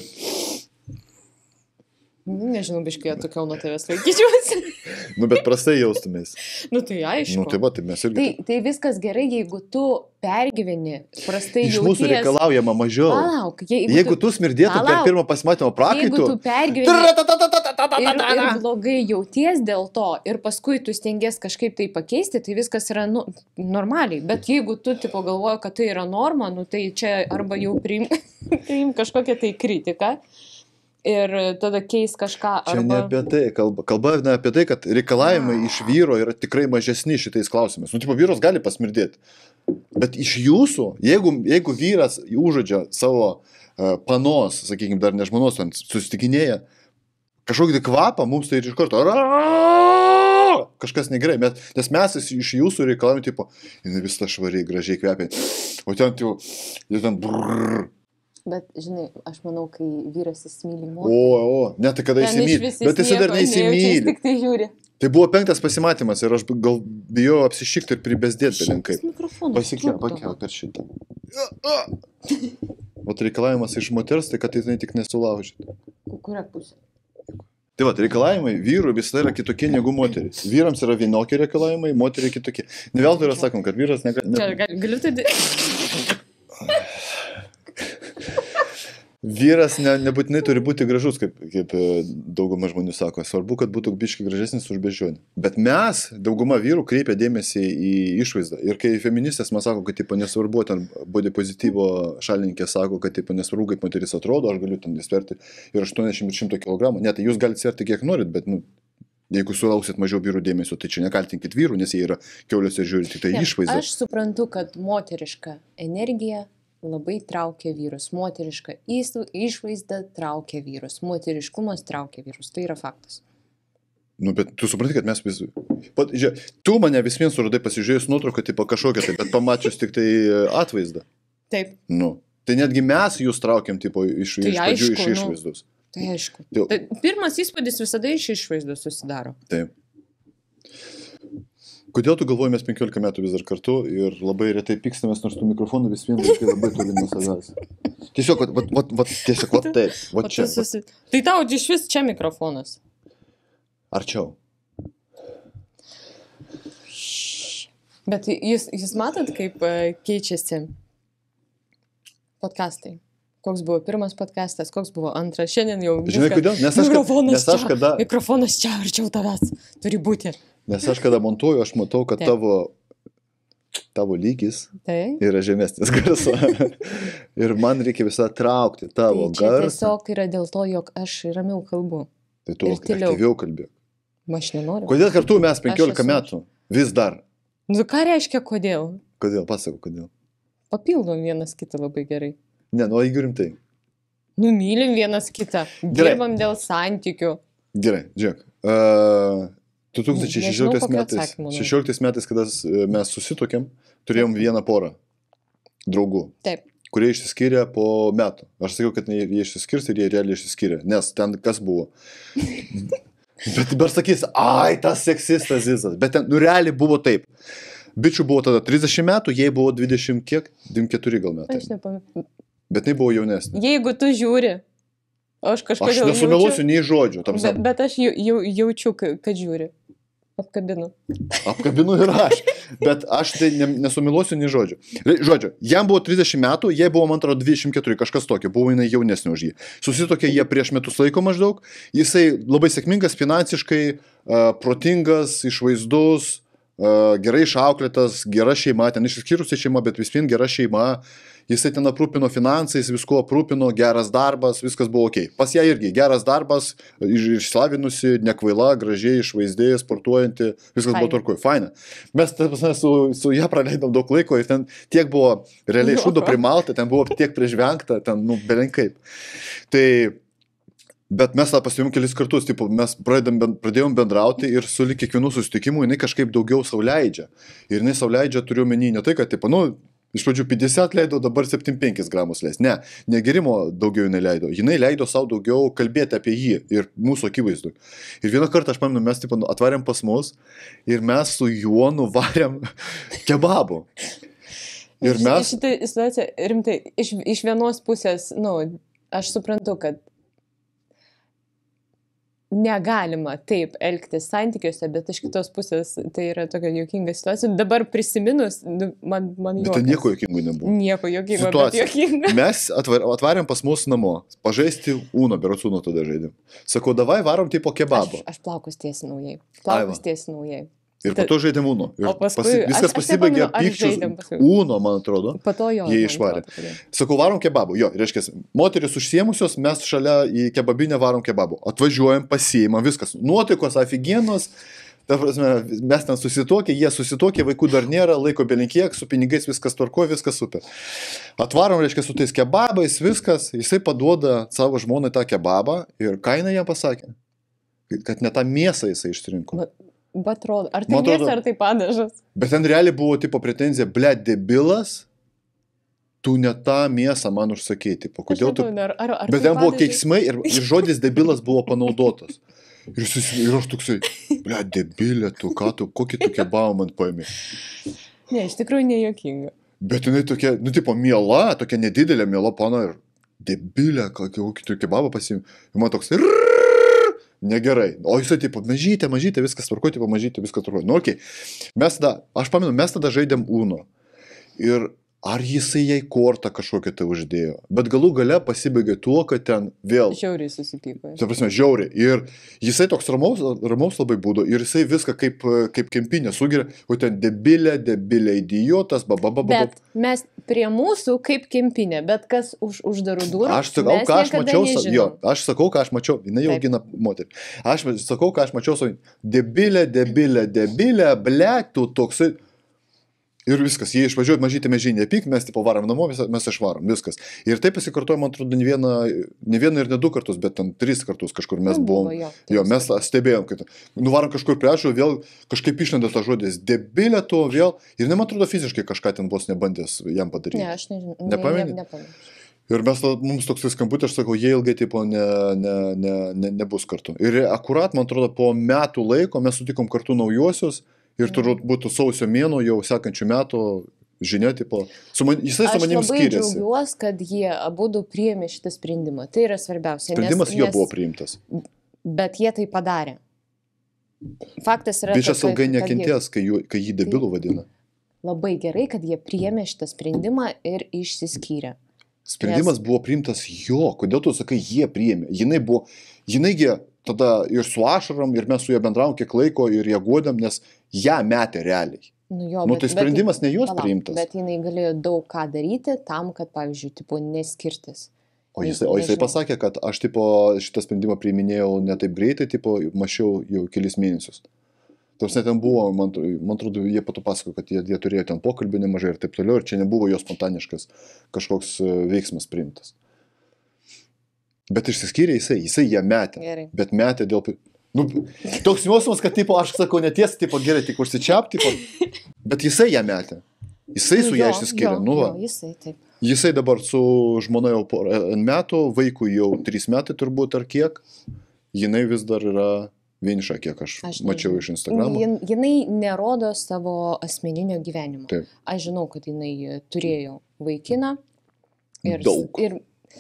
Nu, nežinau, biškai atokiau nuo tavęs laikyčiausi. Nu, bet prastai jaustumės. Nu, tai aišku. Nu, tai va, tai mes irgi... Tai, tai viskas gerai, jeigu tu pergyveni, prastai Iš jauties. mūsų reikalaujama mažiau. Palauk, jeigu, Jeigu tu smirdėtum per Palauk. pirmą pasimatymą jeigu prakaitų... tu pergyveni ir, ir blogai jauties dėl to ir paskui tu stengies kažkaip tai pakeisti, tai viskas yra nu, normaliai. Bet jeigu tu tipo galvoji, kad tai yra norma, nu, tai čia arba jau priim, priim kažkokią tai kritiką ir tada keis kažką. Čia Arba... ne apie tai, kalba, kalba ne apie tai, kad reikalavimai iš vyro yra tikrai mažesni šitais klausimais. Nu, tipo, vyras gali pasmirdėti. Bet iš jūsų, jeigu, jeigu vyras užuodžia savo uh, panos, sakykime, dar ne žmonos, susitikinėja, kažkokį tai kvapą, mums tai iš karto kažkas negerai, bet, nes mes iš jūsų reikalavim, tipo, jinai vis ta švariai, gražiai kvepia, o ten, tipo, ten brrrr. Bet, žinai, aš manau, kai vyras įsimyli O, moterį. o, ne, tai kada įsimyli, bet jis dar neįsimyli. Tik tai žiūri. Tai buvo penktas pasimatymas ir aš gal bijau apsišikti ir pribesdėti belinkai. Pasikėl, pakel per šitą. O reikalavimas iš moters, tai kad jinai tik nesulaužytų. Kuria pusė? Tai va, reikalavimai vyrų visada yra kitokie negu moteris. Vyrams yra vienokie reikalavimai, moteriai kitokie. Ne veltui yra sakom, kad vyras negali... Čia, gal, galiu tai... Vyras ne, nebūtinai turi būti gražus, kaip, kaip dauguma žmonių sako. Svarbu, kad būtų biškai gražesnis už beždžionę. Bet mes, dauguma vyrų, kreipia dėmesį į išvaizdą. Ir kai feministės man sako, kad tipo, nesvarbu, ten body pozityvo šalininkė sako, kad tipo, nesvarbu, kaip moteris atrodo, aš galiu ten sverti ir aštuoniasdešimt šimtų kilogramų. Ne, tai jūs galite sverti kiek norit, bet nu, jeigu sulauksit mažiau vyrų dėmesio, tai čia nekaltinkit vyrų, nes jie yra kiaulės ir žiūri tik tai išvaizdą. Aš suprantu, kad moteriška energija labai traukia vyrus. Moteriška išvaizda traukia vyrus. Moteriškumas traukia vyrus. Tai yra faktas. Nu, bet tu supranti, kad mes vis... Pat, žiūrė, tu mane vis vien suradai pasižiūrėjus nuotrauką, tipo kažkokią, tai, bet pamačius tik tai atvaizdą. Taip. Nu, tai netgi mes jūs traukiam, tipo, iš, Tai iš pradžių aišku, iš nu. išvaizdos. Tai aišku. Tai- Tai pirmas įspūdis visada iš išvaizdos susidaro. Taip. Kodėl tu galvoji, mes penkiolika metų vis dar kartu ir labai retai pykstamės, nors tų mikrofonų vis vien laikai labai toli nuo savęs. Tiesiog, vat, vat, vat, vat, tiesiog, vat taip, O vat tu čia, vat, susi... Tai tau iš vis čia mikrofonas. arčiau. Bet jūs, jūs matot, kaip e, keičiasi podcastai? Koks buvo pirmas podcastas, koks buvo antras. Šiandien jau... Žinai viskas- kodėl? Nes aš, kad- Mikrofonas nes aš čia, kada... mikrofonas čia arčiau tavęs. Turi būti. Nes aš kada montuoju, aš matau, kad Taip. tavo, tavo lygis Tai? yra žemesnis garso. Ir man reikia visą traukti tavo Tai čia garsą. tiesiog yra dėl to, jog aš ramiau kalbu. Tai tu ir tyliau. aktyviau kalbėk. Aš nenoriu. Kodėl kartu mes penkiolika esu- metų? Vis dar. Nu, ką reiškia kodėl? Kodėl? Pasakau, kodėl. Papildom vienas kitą labai gerai. Ne, nu, jeigu rimtai. Nu, mylim vienas kitą. Gerai. Dirbam dėl santykių. Gerai, žiūrėk. Uh, du tūkstančiai Nežinau, šešioliktais kokio metais, atsakymo nori. šešioliktais metais, kada s- mes susitokėm, turėjom vieną porą draugų, Taip. kurie išsiskyrė po metų. Aš sakiau, kad jie jie išsiskirs ir jie realiai išsiskyrė. Nes ten kas buvo? Bet dabar sakys, ai, tas seksistas Zizas. Bet ten, nu, realiai buvo taip. Bičių buvo tada trisdešimt metų, jai buvo dvidešimt kiek? dvidešimt keturi gal metai. Aš nepamenu. Bet jinai buvo jaunesnė. Jeigu tu žiūri, aš Aš kažkodėl nesumeluosiu nei žodžio. Tam Bet, bet aš jau, jau, jaučiu, ka- kad žiūri. Apkabinu. Apkabinu ir aš. Bet aš tai ne, nesumiluosiu nei žodžiu. Re- Žodžiu, jam buvo trisdešimt metų, jai buvo, man atrodo, dvidešimt keturi, kažkas tokio, buvo jinai jaunesnė už jį. Susitokė jie prieš metus laiko maždaug. Jisai labai sėkmingas, finansiškai, uh, protingas, išvaizdus, uh, gerai išauklėtas, gera šeima, ten išsiskyrusi šeima, bet vis vien gera šeima. Jisai ten aprūpino finansais, visko aprūpino, geras darbas, viskas buvo ok. Pas ją irgi geras darbas, iš- išslavinusi, nekvaila, gražiai, išvaizdėja, sportuojanti, viskas Faina. buvo tvarkoj. Faina. Mes ta prasme, su, su ją praleidom daug laiko ir ten tiek buvo realiai Jo. šūdo primalta, ten buvo tiek prižvengta, ten, nu, belenkaip. Tai, bet mes tą pasivėm kelis kartus, tipo, mes pradėjom, ben- pradėjom bendrauti ir su lyg kiekvienu susitikimu jinai kažkaip daugiau sauliaidžia. Ir jinai sauliaidžia, turiu menį, ne tai, kad, tipo, nu, iš pradžių penkiasdešimt leido, dabar septyniasdešimt penkis gramus leis. Ne, negerimo daugiau jinai leido. Jinai leido savo daugiau kalbėti apie jį ir mūsų akivaizdų. Ir vieną kartą, aš pamenu, mes tipo, atvarėm pas mus ir mes su juo nuvarėm kebabų. Ir mes... Šitą situaciją, rimtai, iš, iš vienos pusės, nu, aš suprantu, kad negalima taip elgtis santykiuose, bet iš kitos pusės tai yra tokia juokinga situacija. Dabar prisiminus, nu, man, man Bet juokas. ten nieko jokingų nebuvo. Nieko juokingo, bet Situacija. juokinga. Mes atvar, atvarėm pas mus namo, pažaisti Uno, berots Uno tada žaidėm. Sakau, davai varom tipo kebabo. Aš, aš plaukus tiesinau jai. Ai, Plaukus va. tiesinau jai. Ir po to žaidėm Uno. Ir O paskui- viskas aš- aš pasibaigė nepamenu, ar pykčius. žaidėm paskui. Uno, man atrodo. Po to jo. Jie man išvarė. atrodo, kodėl. Sakau, varom kebabų. Jo, reiškia, moteris užsiemusios, mes šalia į kebabinę varom kebabų. Atvažiuojam, pasiimam, viskas. Nuotaikos, afigienos. Ta prasme, mes ten susitokė, jie susitokė, vaikų dar nėra, laiko belinkiek, su pinigais viskas tvarko, viskas super. Atvarom, reiškia, su tais kebabais, viskas. Jisai paduoda savo žmonai tą kebabą ir kainą jam pasakė, kad ne tą mėsą jisai išsirinko. Ma- Bet atrodo, ar tai Man atrodo- mėsa, ar tai padažas? Bet ten realiai buvo tipo pretenzija, ble, debilas, tu ne tą mėsą man užsakei, tipo, kodėl tu... Aš nežinau, ar, ar, ar Bet tai ten buvo padažas? keiksmai ir, ir žodis debilas buvo panaudotas. Ir, sus, ir aš toksai, ble, debilė, tu ką tu, kokį tu kebabą man paėmė. Ne, iš tikrųjų nejuokinga. Bet jinai tokia, nu, tipo, miela, tokia nedidelė miela pana ir debilė, kokį, kokį tu kebabą pasiėmė. Ir man toks, rrrr, negerai. O jisai, tipo, mažytė, mažytė, viskas tvarko, tipo, mažytė, viskas tvarko. Nu, okei. Okay. Mes tada, aš pamenu, mes tada žaidėm Uno. Ir ar jisai jai kortą kažkokią tai uždėjo. Bet galų gale pasibaigė tuo, kad ten vėl... Žiauriai susipyko. Ta prasme, žiauriai. Ir jisai toks ramaus, ramaus labai būdo. Ir jisai viską kaip, kaip kempinė sugeria. O ten debilė, debilė, idiotas, babababa. Bet mes prie mūsų kaip kempinė, bet kas už uždarų durų. Aš sakau, mes ką aš niekada mačiau, sa- nežinom. jo, aš sakau, ką aš mačiau, jinai jau Taip. gina moterį. Aš sakau, ką aš mačiau, su debilė, debilė, debilė, ble, tu toksai. Ir viskas, jie išvažiuoja mažytė mežinė, pyk, mes tipo varom namo, mes, mes išvarom, viskas. Ir taip pasikartojo, man atrodo, ne vieną, ne vieną ir ne du kartus, bet ten tris kartus kažkur mes Nu, buvo, buvom. jo, Jo, taip, mes stebėjom, kad nuvarom kažkur prie ašų, vėl kažkaip išlenda tas žodis, debilė to vėl. Ir ne, man atrodo, fiziškai kažką ten vos nebandęs jam padaryti. Ne, aš nežinau. Nepameni? Ne, nepamenu. Ir mes, tada- mums toks skambutė, aš sakau, jie ilgai tipo ne, ne, ne, ne, nebus kartu. Ir akurat, man atrodo, po metų laiko mes sutikom kartu naujuosius ir turbūt būtų sausio mėno jau sekančių metų žinia, tipo, su man, jisai su Aš manim labai skiriasi. džiaugiuosi, kad jie abudu priėmė šitą sprendimą. Tai yra svarbiausia. Sprendimas nes, jo nes, buvo priimtas. Bet jie tai padarė. Faktas yra, Bičias kad- ilgai kad jie- nekentės, kai, jų- kai jį debilų vadina. Labai gerai, kad jie priėmė šitą sprendimą ir išsiskyrė. Sprendimas buvo priimtas jo. Kodėl tu sakai, jie priėmė? Jinai buvo, jinaigi tada ir su ašarom, ir mes su ją bendravom kiek laiko, ir ją guodėm, nes ją metė realiai. Nu, jo, Nu, bet, tai sprendimas bet, ne jos palauk, priimtas. Bet jinai galėjo daug ką daryti tam, kad, pavyzdžiui, tipo, neskirtis. O jisai, o jisai Nežinau. pasakė, kad aš tipo, šitą sprendimą priiminėjau ne taip greitai, tipo, mačiau jau kelis mėnesius. Tarsi ten buvo, man, man atrodo, jie pato pasako, kad jie, jie turėjo ten pokalbį nemažai ir taip toliau, ir čia nebuvo jo spontaniškas kažkoks veiksmas priimtas. Bet išsiskyrė jisai, jisai ją metė. Gerai. Bet metė dėl... Nu, toks jausmas, kad, tipo, aš sakau, netiesa, tipo, gerai, tik užsičiap, tipo, bet jisai ją metė. Jisai su ją išsiskyrė. Jo, Nu, va. jo, jisai, taip. Jisai dabar su žmona jau po metų, vaikui jau trys metai turbūt ar kiek, jinai vis dar yra vieniša, kiek aš, aš mačiau iš Instagramo. Jin, jinai nerodo savo asmeninio gyvenimo. Taip. Aš žinau, kad jinai turėjo vaikiną. Ir, Daug. Ir,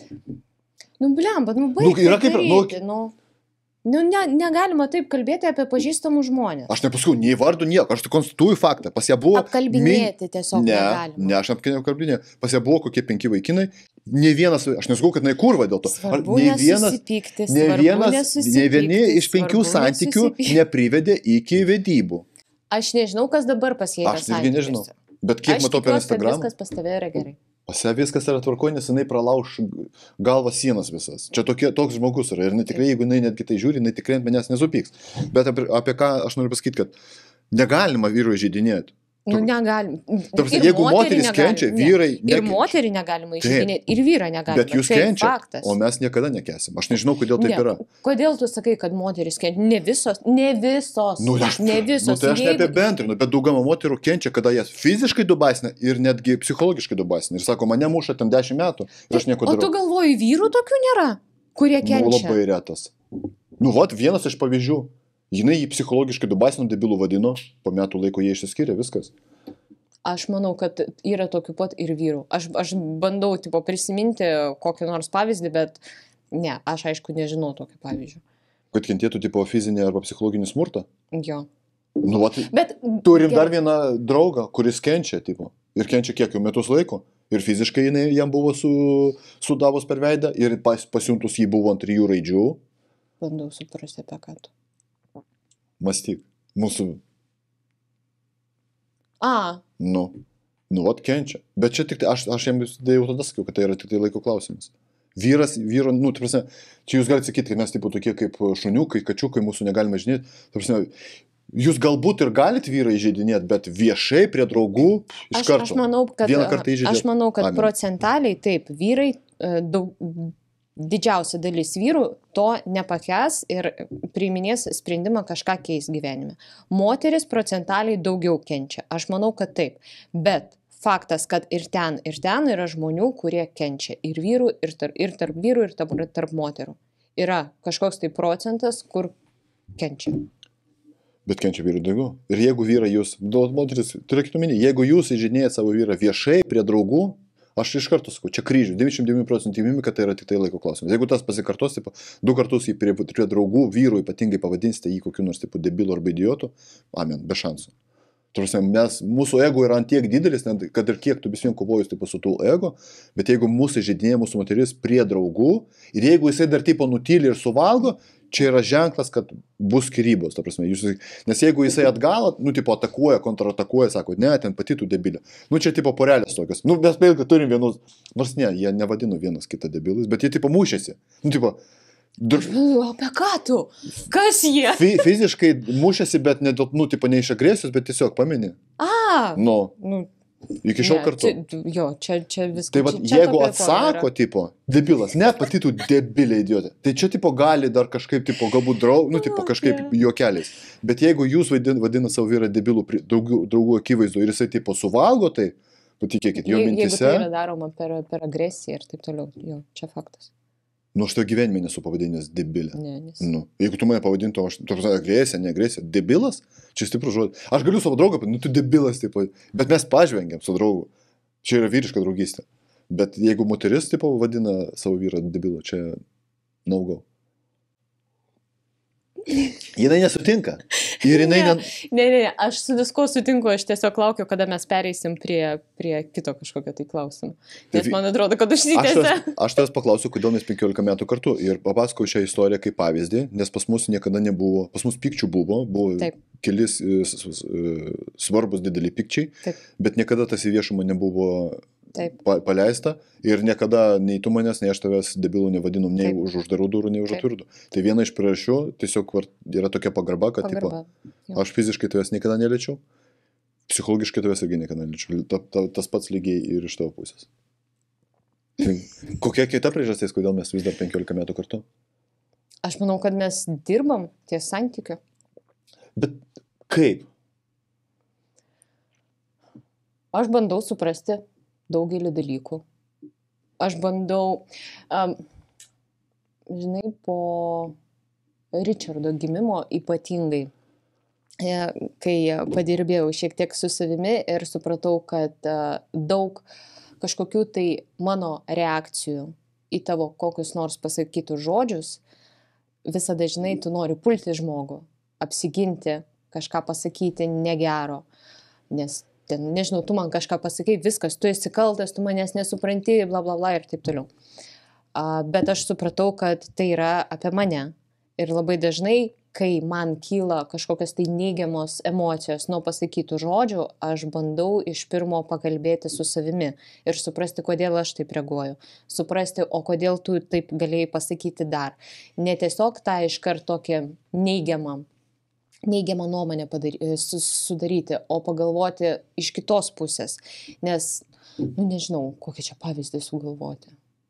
nu, blemba, nu, baig, Nu, yra kaip- nu, daryti, nu, nu, ne, negalima taip kalbėti apie pažįstamus žmonės. Aš nepasakau, nei vardu nieko, aš tik konstatuoju faktą. Pas ją buvo... Apkalbinėti tiesiog Ne, negalima. ne, aš apkalbinėjau. Pas ją buvo kokie penki vaikinai. Ne vienas, aš nesakau, kad jinai kurva dėl to. Ar Svarbu ne vienas, nesusipykti, ne svarbu vienas, ne nesusipykti, vieni iš penkių svarbu santykių nesusipykti. neprivedė iki vedybų. Aš nežinau, kas dabar pas jį yra Aš irgi nežinau. santykiuose. Bet kiek Aš matau per tikiuosi, kad Instagramą, viskas pas tave yra gerai. pas ją viskas yra tvarkoje, nes jinai pralauš galvą sienas visas. Čia tokie, toks žmogus yra. Ir jinai tikrai, jeigu jinai netgi tai žiūri, jinai tikrai ant manęs nesupyks. Bet apie, apie ką aš noriu pasakyti, kad negalima vyrui žydinėti. Nu, negalim. Tarsi, Ir jeigu moterį moteris negalim- kenčia, ne. vyrai Ir nekenčia. moterį negalima Taip. išžydinėti, ir vyrą negalima. Bet jūs Tai kenčia, faktas. o mes niekada nekesim. Aš nežinau, kodėl taip Ne, yra. Kodėl tu sakai, kad moteris kenčia? Ne visos, ne visos. Nu, aš, ne visos. nu, tai aš Jeigu- neapibendrinu, bet daugama moterų kenčia, kada jas fiziškai dubaisina ir netgi psichologiškai dubaisina. Ir sako, mane muša ten dešimt metų ir aš nieko O tu darau. galvoji, vyrų tokių nėra, kurie Nu, kenčia? labai retas. Nu, vat, vienas iš pavyzdžių. Jinai jį psichologiškai dubaisino, debilų vadino, po metų laiko jie išsiskyrė, viskas. Aš manau, kad yra tokių pat ir vyrų. Aš, aš bandau tipo, prisiminti kokį nors pavyzdį, bet ne, aš aišku nežinau tokio pavyzdžio. Kad kentėtų tipo fizinį arba psichologinį smurtą. Jo. Nu, vat, Bet turim dar gerai. vieną draugą, kuris kenčia, tipo. Ir kenčia kiek jau metus laiko. Ir fiziškai jinai jam buvo su, sudavus per veidą ir pas, pasiuntus jį buvo ant trijų raidžių. Bandau suprasti apie ką tu. Mąstyk. Mūsų, A, nu, nu, vat kenčia. Bet čia tik tai, aš, aš jam jau tada sakiau, kad tai yra tik tai laiko klausimas. Vyras, vyro, nu, ta prasme, čia jūs galite sakyti, kad mes tipo tokie kaip šuniukai, kačiukai, mūsų negalime žinėti. Ta prasme, jūs galbūt ir galite vyrai žaidinėti, bet viešai prie draugų iš aš, karto. aš manau, kad, Vieną kartą įžeidžiat. aš manau, kad Amen. procentaliai taip, vyrai, e, daug, didžiausia dalis vyrų to nepakęs ir priiminės sprendimą kažką keis gyvenime. Moteris procentaliai daugiau kenčia. Aš manau, kad taip. Bet faktas, kad ir ten, ir ten yra žmonių, kurie kenčia. Ir vyrų, ir tarp, ir tarp vyrų, ir tarp, tarp moterų. Yra kažkoks tai procentas, kur kenčia. Bet kenčia vyrų daugiau. Ir jeigu vyrai jūs, duot moteris, turėkite omeny, jeigu jūs įžinėjate savo vyrą viešai prie draugų, aš iš karto sakau, čia kryžių, devyniasdešimt devyni procentai įmimi, kad tai yra tik tai laiko klausimas. Jeigu tas pasikartos, tipo, du kartus jį prie, prie draugų, vyrų ypatingai pavadinsite jį kokiu nors tipo debilu arba idiotu, amen, be šansų. Turime, mes, mūsų ego yra ant tiek didelis, net, kad ir kiek tu vis vien kovojus tipo, su tų ego, bet jeigu mūsų žaidinėja mūsų moteris prie draugų ir jeigu jisai dar tipo nutyli ir suvalgo, čia yra ženklas, kad bus skyrybos, ta prasme. Jūs, nes jeigu jisai atgalo, nu, tipo, atakuoja, kontratakuoja, sako, ne, ten pati tu debilė. Nu, čia, tipo, porelės tokios. Nu, mes vėlgi turim vienus, nors ne, jie nevadino vienas kitą debilais, bet jie, tipo, mušėsi. Nu, tipo, dur, Apie ką tu? Kas jie? fi, fiziškai mušėsi, bet ne, dėl, nu, tipo, ne iš agresijos, bet tiesiog pameni. A, Nu, nu, iki šiol ne, kartu. Čia, jo, čia, čia viskas. Tai va, čia, čia jeigu to atsako, yra. tipo, debilas, ne pati tu debilė idiotė, tai čia, tipo, gali dar kažkaip, tipo, galbūt draug, nu, tipo, kažkaip Okay. juokeliais. Bet jeigu jūs vadin, vadina savo vyrą debilų pri- draugų, draugų akivaizdu ir jisai, tipo, suvalgo, tai patikėkit, jo Je- Jeigu mintise, tai yra daroma per, per agresiją ir taip toliau, jo, čia faktas. nu, aš to gyvenime nesu pavadinęs debilė. Ne, nes... Nu, jeigu tu mane pavadintum, aš, tu prasme, agresija, ne agresija, debilas, čia stiprus žodis. Aš galiu savo draugą, nu, tu debilas, tipo, bet mes pažvengiam su draugu. Čia yra vyriška draugystė. Bet jeigu moteris, tipo, vadina savo vyrą debilu, čia no go. Jinai nesutinka. Ir jinai... Ne, Ne... ne, ne, ne, aš su viskuo sutinku, aš tiesiog laukiu, kada mes pereisim prie, prie kito kažkokio tai klausimų. Nes man atrodo, kad užsitęsia. Aš, aš tavęs paklausiu, kodėl mes penkiolika metų kartu ir papasakau šią istoriją kaip pavyzdį, nes pas mus niekada nebuvo, pas mus pykčių buvo, buvo Taip. kelis svarbus dideli pykčiai, Taip. bet niekada tas į viešumą nebuvo Taip. paleista ir niekada nei tu manęs, nei aš tavęs debilų nevadinom nei Taip. už uždarų durų, nei už atvirų durų. Tai viena iš priežasčių tiesiog yra tokia pagarba, kad pagarba. Tipo, aš fiziškai tavęs niekada neliečiau, psichologiškai tavęs irgi niekada neliečiau. Ta, ta, tas pats lygiai ir iš tavo pusės. Tai, kokia kita priežastis, kodėl mes vis dar penkiolika metų kartu? Aš manau, kad mes dirbam ties santykiu. Bet kaip? Aš bandau suprasti daugelį dalykų. Aš bandau, um, žinai, po Richardo gimimo ypatingai, kai padirbėjau šiek tiek su savimi ir supratau, kad uh, daug kažkokių tai mano reakcijų į tavo kokius nors pasakytus žodžius, visada, žinai, tu nori pulti žmogų, apsiginti, kažką pasakyti negero, nes ten, nežinau, tu man kažką pasakai, viskas, tu esi kaltas, tu manęs nesupranti, bla bla bla ir taip toliau. Uh, bet aš supratau, kad tai yra apie mane. Ir labai dažnai, kai man kyla kažkokios tai neigiamos emocijos nuo pasakytų žodžių, aš bandau iš pirmo pakalbėti su savimi ir suprasti, kodėl aš taip reaguoju. Suprasti, o kodėl tu taip galėjai pasakyti dar. Ne tiesiog tą iškart tokį neigiamą neigiamą nuomonę padary, sudaryti, o pagalvoti iš kitos pusės. Nes, nu nežinau, kokį čia pavyzdį sugalvoti.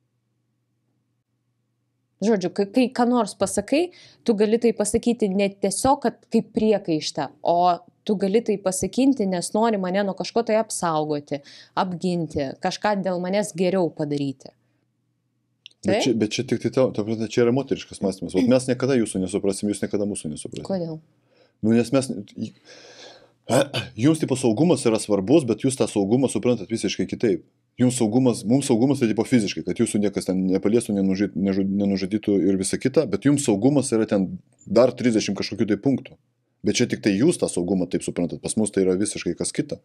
Žodžiu, kai, kai ką nors pasakai, tu gali tai pasakyti ne tiesiog, kad kaip priekaištą, o tu gali tai pasakyti, nes nori mane nuo kažko tai apsaugoti, apginti, kažką dėl manęs geriau padaryti. Bet čia, bet čia tik tai tau, ta, čia yra moteriškas mąstymas. O mes niekada jūsų nesuprasim, jūs niekada mūsų nesuprasim. Kodėl? Nu, nes mes, jums tipo saugumas yra svarbus, bet jūs tą saugumą suprantat visiškai kitaip. Jums saugumas, mums saugumas tai tipo fiziškai, kad jūsų niekas ten nepaliestų, nenužudytų, nenužudytų ir visa kita, bet jums saugumas yra ten dar trisdešimt kažkokių tai punktų. Bet čia tik tai jūs tą saugumą taip suprantat, pas mus tai yra visiškai kas kita.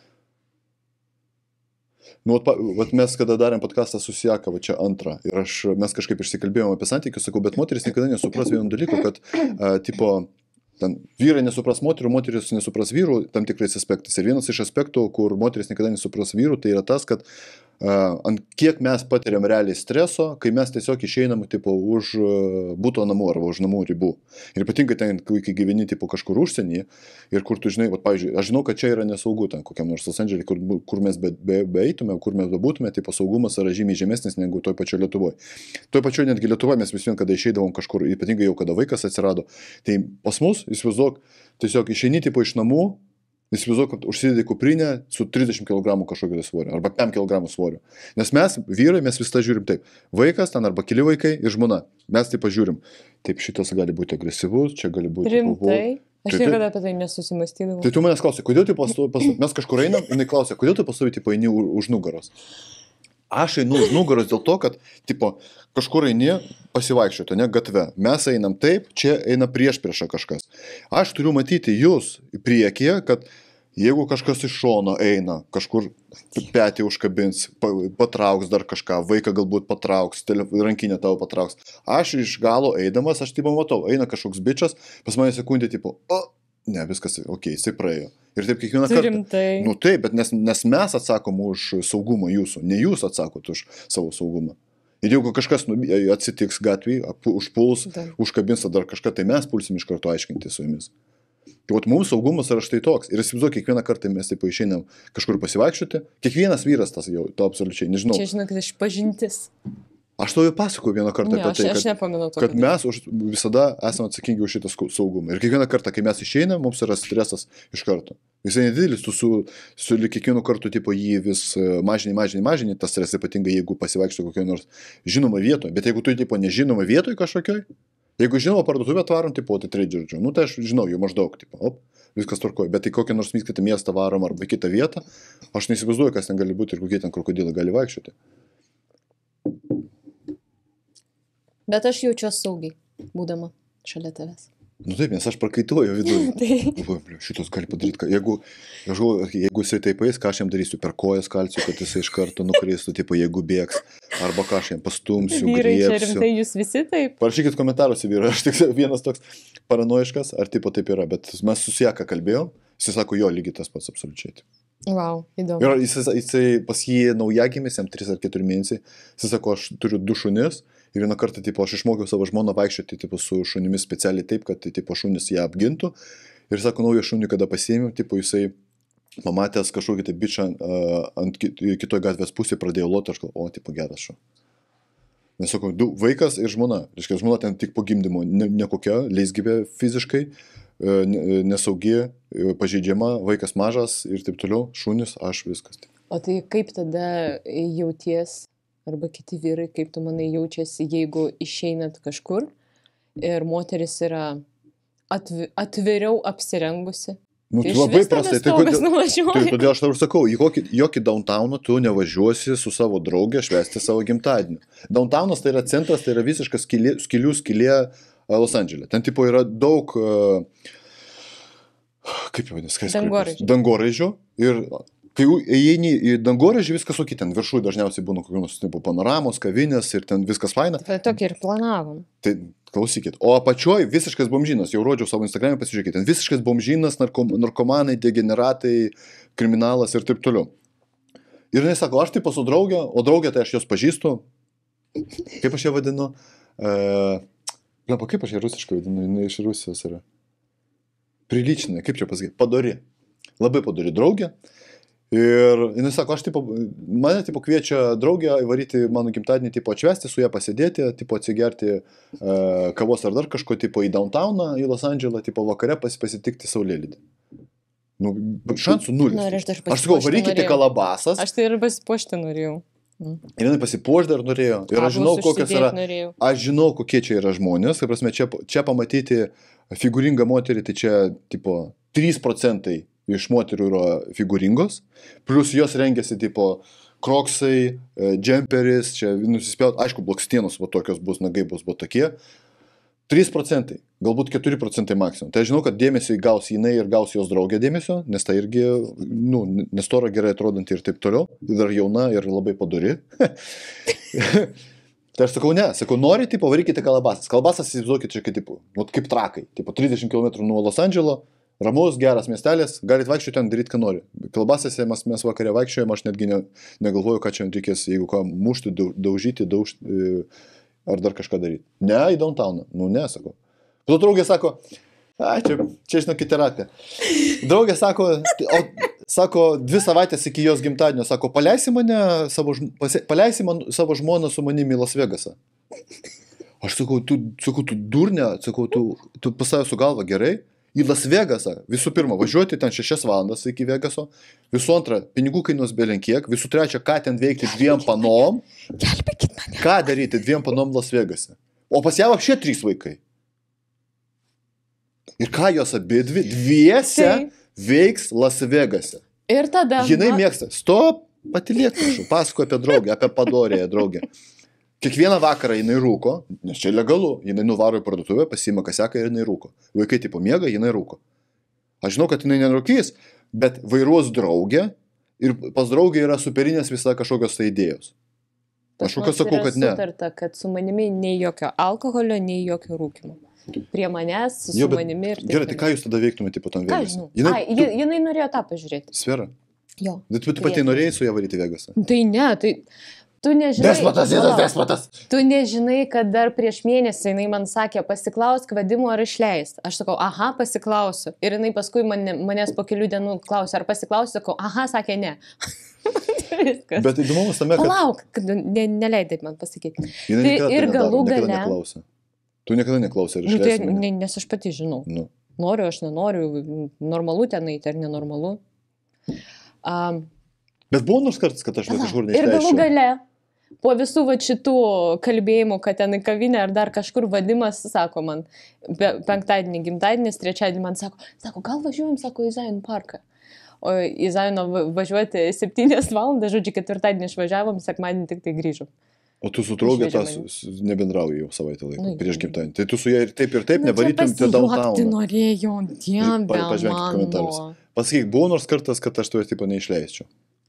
Nu, vat mes kada darėm podcastą su Sijaka, va čia antrą, ir aš, mes kažkaip išsikalbėjom apie santykius, sakau, bet moteris niekada nesupras vieno dalyko, kad, a, tipo, ten, vyrai nesupras moterų, moteris nesupras vyrų tam tikrais aspektais. Ir vienas iš aspektų, kur moteris niekada nesupras vyrų, tai yra tas, kad uh, ant kiek mes patiriam realiai streso, kai mes tiesiog išeinam tipo, už uh, būto namų arba už namų ribų. Ir ypatingai ten, kai gyveni tipo, kažkur užsienyje ir kur tu žinai, vat, pavyzdžiui, aš žinau, kad čia yra nesaugu ten kokiam nors Los Andželį, kur, kur mes be, be, beeitume, kur mes bebūtume, tipo, saugumas yra žymiai žemesnis negu toj pačioj Lietuvoje. Toj pačioj netgi Lietuvoje mes vis vien, kada išeidavom kažkur, ypatingai jau kada vaikas atsirado, tai pas mus, įsivaizduok, tiesiog išeini tipo iš namų, įsivaizduok, kad užsidedi kuprinę su trisdešimt kilogramų kažkokio svorio, arba penkiasdešimt kilogramų svorio. Nes mes, vyrai, mes vis tą žiūrim taip. Vaikas ten arba keli vaikai ir žmona. Mes taip pažiūrim. Taip, šitas gali būti agresyvus, čia gali būti... Rimtai? Aš niekada apie tai nesusimastydavau. Tai tu manęs klausai, kodėl tu pastovi, pastovi, mes kažkur einam, jinai klausia, kodėl tu pastovi, tipo, eini už nugaros? Aš einu už nugaros dėl to, kad, tipo, kažkur eini pasivaikščioti, ne, gatve. Mes einam taip, čia eina prieš priešą kažkas. Aš turiu matyti jūs į priekyje, kad jeigu kažkas iš šono eina, kažkur petį užkabins, patrauks dar kažką, vaiką galbūt patrauks, rankinę tavo patrauks. Aš iš galo eidamas, aš tipo matau, eina kažkoks bičas, pas mane sekundė, tipo, o, ne, viskas, okei, okay, jisai praėjo. Ir taip kiekvieną kartą. Rimtai. Nu taip, bet nes, nes mes atsakom už saugumą jūsų, ne jūs atsakot už savo saugumą. Ir jeigu kažkas atsitiks gatvėje, užpuls, da. užkabins dar kažką, tai mes pulsim iš karto aiškinti su jumis. Tai vat mums saugumas yra štai toks. Ir įsivaizduoju, kiekvieną kartą mes taip išeinam kažkur pasivaikščioti. Kiekvienas vyras tas jau, to absoliučiai, nežinau. Čia žinau, kad aš pažintis. Aš to jau pasakoju vieną kartą ne, apie tai, aš, aš kad, kad mes už, visada esame atsakingi už šitą saugumą. Ir kiekvieną kartą, kai mes išeinam, mums yra stresas iš karto. Jisai nedidelis, tu su, su kiekvienu kartu tipo, jį vis mažini, mažini, mažini, tas stresas ypatingai, jeigu pasivaikščio kokioje nors žinoma vietoje. Bet jeigu tu tipo, nežinoma vietoje kažkokioj, jeigu žinoma parduotuvę atvarom, tipo, tai treidžirdžiu, nu tai aš žinau, jau maždaug, tipo, op, viskas tvarkoja. Bet tai kokią nors kitą miestą varom arba kitą vietą, aš neįsivaizduoju, kas ten gali būti ir kokie ten krokodilai gali vaikščioti. Bet aš jaučiuosi saugiai, būdama šalia tavęs. Nu taip, nes aš prakaituoju viduje. Tai Šitos gali padaryti, ką. Jeigu, jeigu, jeigu jisai taip eis, ką aš jam darysiu, per kojas kalsiu, kad jisai iš karto nukristų, tipo, jeigu bėgs, arba ką aš jam pastumsiu, vyrai čia griebsiu. rimtai, jūs visi taip? Parašykit komentaruose, vyrai, aš tik vienas toks paranoiškas, ar tipo taip yra, bet mes susieką kalbėjom, jisai sako, jo, lygiai tas pats absoliučiai. Wow, įdomu. Ir jisai, jisai pas jį naujagimis, jam trys ar keturi mėnesiai, jisai sako, aš turiu du šunis ir vieną kartą, tipo, aš išmokiau savo žmoną vaikščioti, tipo, su šunimis specialiai taip, kad, tipo, šunis ją apgintų. Ir sako, naują šunį, kada pasiėmiau, tipo, jisai pamatęs kažkokį tai bičą uh, ant kitoj gatvės pusėje pradėjo loti, aš galvoju, o, tipo, geras šuo. Nes sakau, du, vaikas ir žmona. Reiškia, žmona ten tik po gimdymo, ne, ne kokia, leisgyvė fiziškai, nesaugi, pažeidžiama, vaikas mažas ir taip toliau, šunis, aš viskas. O tai kaip tada jauties, arba kiti vyrai, kaip tu manai jaučiasi, jeigu išeinat kažkur ir moteris yra atvi, atviriau apsirengusi? Nu, Tai tai iš labai vis tada prastai. Tai, stogas kodėl, tai nuvažiuoja. todėl aš tau ir sakau, į kokį, jokį downtowną tu nevažiuosi su savo draugė švęsti savo gimtadienį. Downtownas tai yra centras, tai yra visiškas skylė, skylių skylė Los Andželė. Ten tipo yra daug, kaip jau vadinasi, Dangoraižių. dangoraižių. Ir kai įeini į dangoraižį, viskas okei, ten viršui dažniausiai būna kokios tipo panoramos, kavinės ir ten viskas faina. Tai tokį ir planavom. Tai klausykit. O apačioj visiškas bomžynas, jau rodžiau savo Instagram'e, pasižiūrėkit, ten visiškas bomžynas, narkom, narkomanai, degeneratai, kriminalas ir taip toliau. Ir jinai sako, aš taip su draugė, o draugė tai aš jos pažįstu. Kaip aš ją vadinu? Uh, Lempa, kaip aš ją rusiškai vadinu? Jinai iš Rusijos yra. Priličinė, kaip čia pasakyti? Padori. Labai padori draugė. Ir jinai sako, aš tipo, mane tipo kviečia draugę įvaryti mano gimtadienį, tipo atšvesti, su ją pasėdėti, tipo atsigerti uh, kavos ar dar kažko, tipo į downtowną, į Los Andželą, tipo vakare pas, pasitikti saulėlydį. Nu, šansų nulis. Nu, aš, aš sakau, varykite kalabasas. Aš tai ir pasipuošti norėjau. Mm. Ir jinai pasipuošti dar norėjo. Ir aš žinau, kokios yra, norėjau. aš žinau, kokie čia yra žmonės. Tai prasme, čia, čia pamatyti figūringą moterį, tai čia tipo trys procentai iš moterų yra figūringos, plus jos rengiasi, tipo, kroksai, džemperis, čia nusispjaut, aišku, blakstienos, va tokios bus, nagai bus, va tokie. trys procentai, galbūt keturi procentai maksimum. Tai aš žinau, kad dėmesį gaus jinai ir gaus jos draugė dėmesio, nes tai irgi, nu, nestora gerai atrodanti ir taip toliau, dar jauna ir labai padori. Tai aš sakau, ne, sakau, nori, tipo, varykite kalabasas. Kalabasas, įsivaizduokit, čia kaip, tipo, nu, kaip trakai, tipo, trisdešimt kilometrų nuo Los Andželo, ramus, geras miestelis, galit vaikščioti ten, daryti, ką nori. Kalbasėse mes, mes vakarė vaikščiojom, aš netgi ne, negalvoju, ką čia reikės, jeigu ką mušti, daužyti, daužti, ar dar kažką daryti. Ne, į downtowną. Nu, ne, sakau. Tu draugė sako, a, čia, čia žinokit terapija. Draugė sako, o, sako, dvi savaitės iki jos gimtadienio, sako, paleisi mane, savo, paleisi man, savo žmoną su manimi į Las Vegasą. Aš sakau, tu, sakau, tu durnė, sakau, tu, tu pasavė su galva gerai. Į Las Vegasą, visų pirma, važiuoti ten šešias valandas iki Vegaso, visų antra, pinigų kainuos belenkiek, visų trečia, ką ten veikti dviem panom, ką daryti dviem panom Las Vegase. O pas ją apšė trys vaikai. Ir ką jos abidvi, dviese tai veiks Las Vegase. Ir tada... Jinai mėgsta, stop, patylėk, prašau, pasako apie draugę, apie padorėją draugę. Kiekvieną vakarą jinai rūko, nes čia legalu, jinai nuvaro į parduotuvę, pasiima kaseką ir jinai rūko. Vaikai tipo miega, jinai rūko. Aš žinau, kad jinai nerūkys, bet vairuos draugė ir pas draugė yra superinės visą kažkokios tai idėjos. Aš kokios sakau, kad ne. Sutarta, kad su manimi nei jokio alkoholio, nei jokio rūkimo. Prie manęs, su jo, bet, manimi ir taip. Gerai, tai ką jūs tada veiktumėte po tam Vegasą? Jinai, Ai, tu... jinai norėjo tą pažiūrėti. Sfera? Jo. Bet tu pati norėjai su ją varyti Vegasą? Tai ne, tai... Tu nežinai, despotas, jėzus, despotas. Tu nežinai, kad dar prieš mėnesį jinai man sakė, pasiklausk Vadimo ar išleist. Aš sakau, aha, pasiklausiu. Ir jinai paskui mane, manęs po kelių dienų klausė, ar pasiklausiu, sakau, aha, sakė ne. Bet įdomumas tame, kad... Palauk, kad ne, neleidai man pasakyti. Jinai tai ir galų gale... Neklausė. Tu niekada neklausė, ar nu, išleisi tai, mane. Ne, nes aš pati žinau. Nu. Noriu, aš nenoriu, normalu ten eiti ar nenormalu. Um, Bet buvo nors kartas, kad aš ne kažkur neišleisčiau. Ir galų gale... Po visų va šitų kalbėjimų, kad ten į kavinę ar dar kažkur Vadimas, sako man, penktadienį gimtadienis, trečiadienį man sako, sako, gal važiuojam, sako, į Zion parką. O į Zioną važiuoti septynias valandas, žodžiu, ketvirtadienį išvažiavom, sekmadienį tik tai grįžom. O tu su draugė tas Išvežė mane. nebendrauji jau savaitę laiko, Nu, prieš gimtadienį. Tai tu su ja ir taip ir taip Nu, čia nevarytum te pasijuokti downtown. norėjau, dieve Pa- pažvelkit komentarus. mano. Pasakyk, buvo nors kartas, kad aš tavęs tipo neišleisčiau.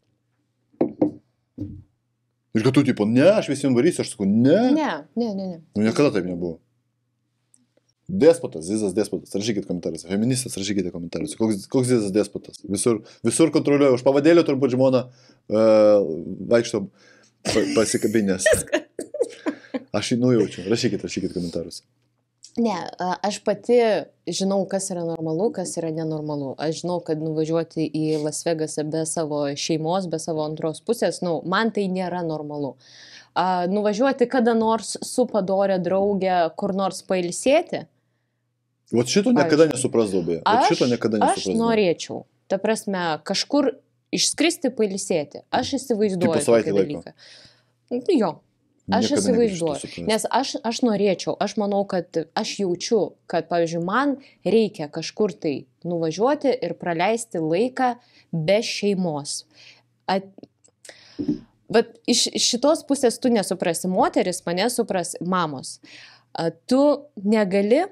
Ir kad tu tipo, ne, aš visiems varysiu, aš sakau, ne. Ne, ne, ne, ne. Nu, niekada taip nebuvo. Despotas, Zizas despotas, rašykit komentaruose. Feministas, rašykite komentaruose. Koks, koks Zizas despotas? Visur, visur kontroliuoju. Už pavadėlio turbūt žmona uh, vaikšto pa, pasikabinės. Aš jį nujaučiu. Rašykit, rašykit komentaruose. Ne, a, aš pati žinau, kas yra normalu, kas yra nenormalu. Aš žinau, kad nuvažiuoti į Las Vegasą be savo šeimos, be savo antros pusės, nu, man tai nėra normalu. A, nuvažiuoti kada nors su padorė draugė kur nors pailsėti. Vat šito niekada nesuprasdavau, beje. Vat Aš, šito niekada aš nesuprasdavau. norėčiau, ta prasme, kažkur išskristi pailsėti. Aš įsivaizduoju Tipo savaitę tokį laiko. dalyką. Nu, jo. Aš Niekada įsivaizduoju, negrįžtu suprast. nes aš, aš norėčiau, aš manau, kad aš jaučiu, kad, pavyzdžiui, man reikia kažkur tai nuvažiuoti ir praleisti laiką be šeimos. At... Bet iš iš šitos pusės tu nesuprasi moteris, mane supras mamos. A, Tu negali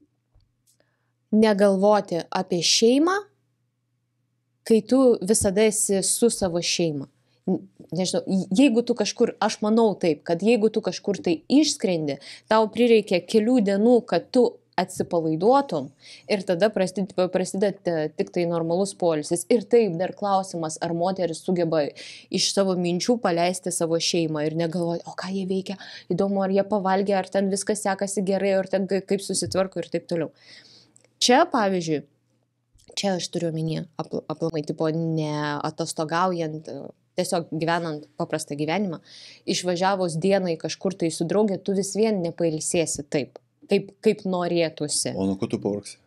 negalvoti apie šeimą, kai tu visada esi su savo šeima. N- Nežinau, jeigu tu kažkur, aš manau taip, kad jeigu tu kažkur tai išskrendi, tau prireikia kelių dienų, kad tu atsipalaiduotum ir tada prasideda, prasideda tik tai normalus poilsis. Ir taip dar klausimas, ar moteris sugeba iš savo minčių paleisti savo šeimą ir negalvoja, o ką jie veikia, įdomu, ar jie pavalgė, ar ten viskas sekasi gerai, ar ten kaip susitvarko ir taip toliau. Čia, pavyzdžiui, čia aš turiu omeny apl- aplamai, tipo, ne atostogaujant, tiesiog gyvenant paprastą gyvenimą, išvažiavus dienai kažkur tai su draugė, tu vis vien nepailsėsi taip, kaip, kaip norėtųsi. O nuo ko tu pavargsi?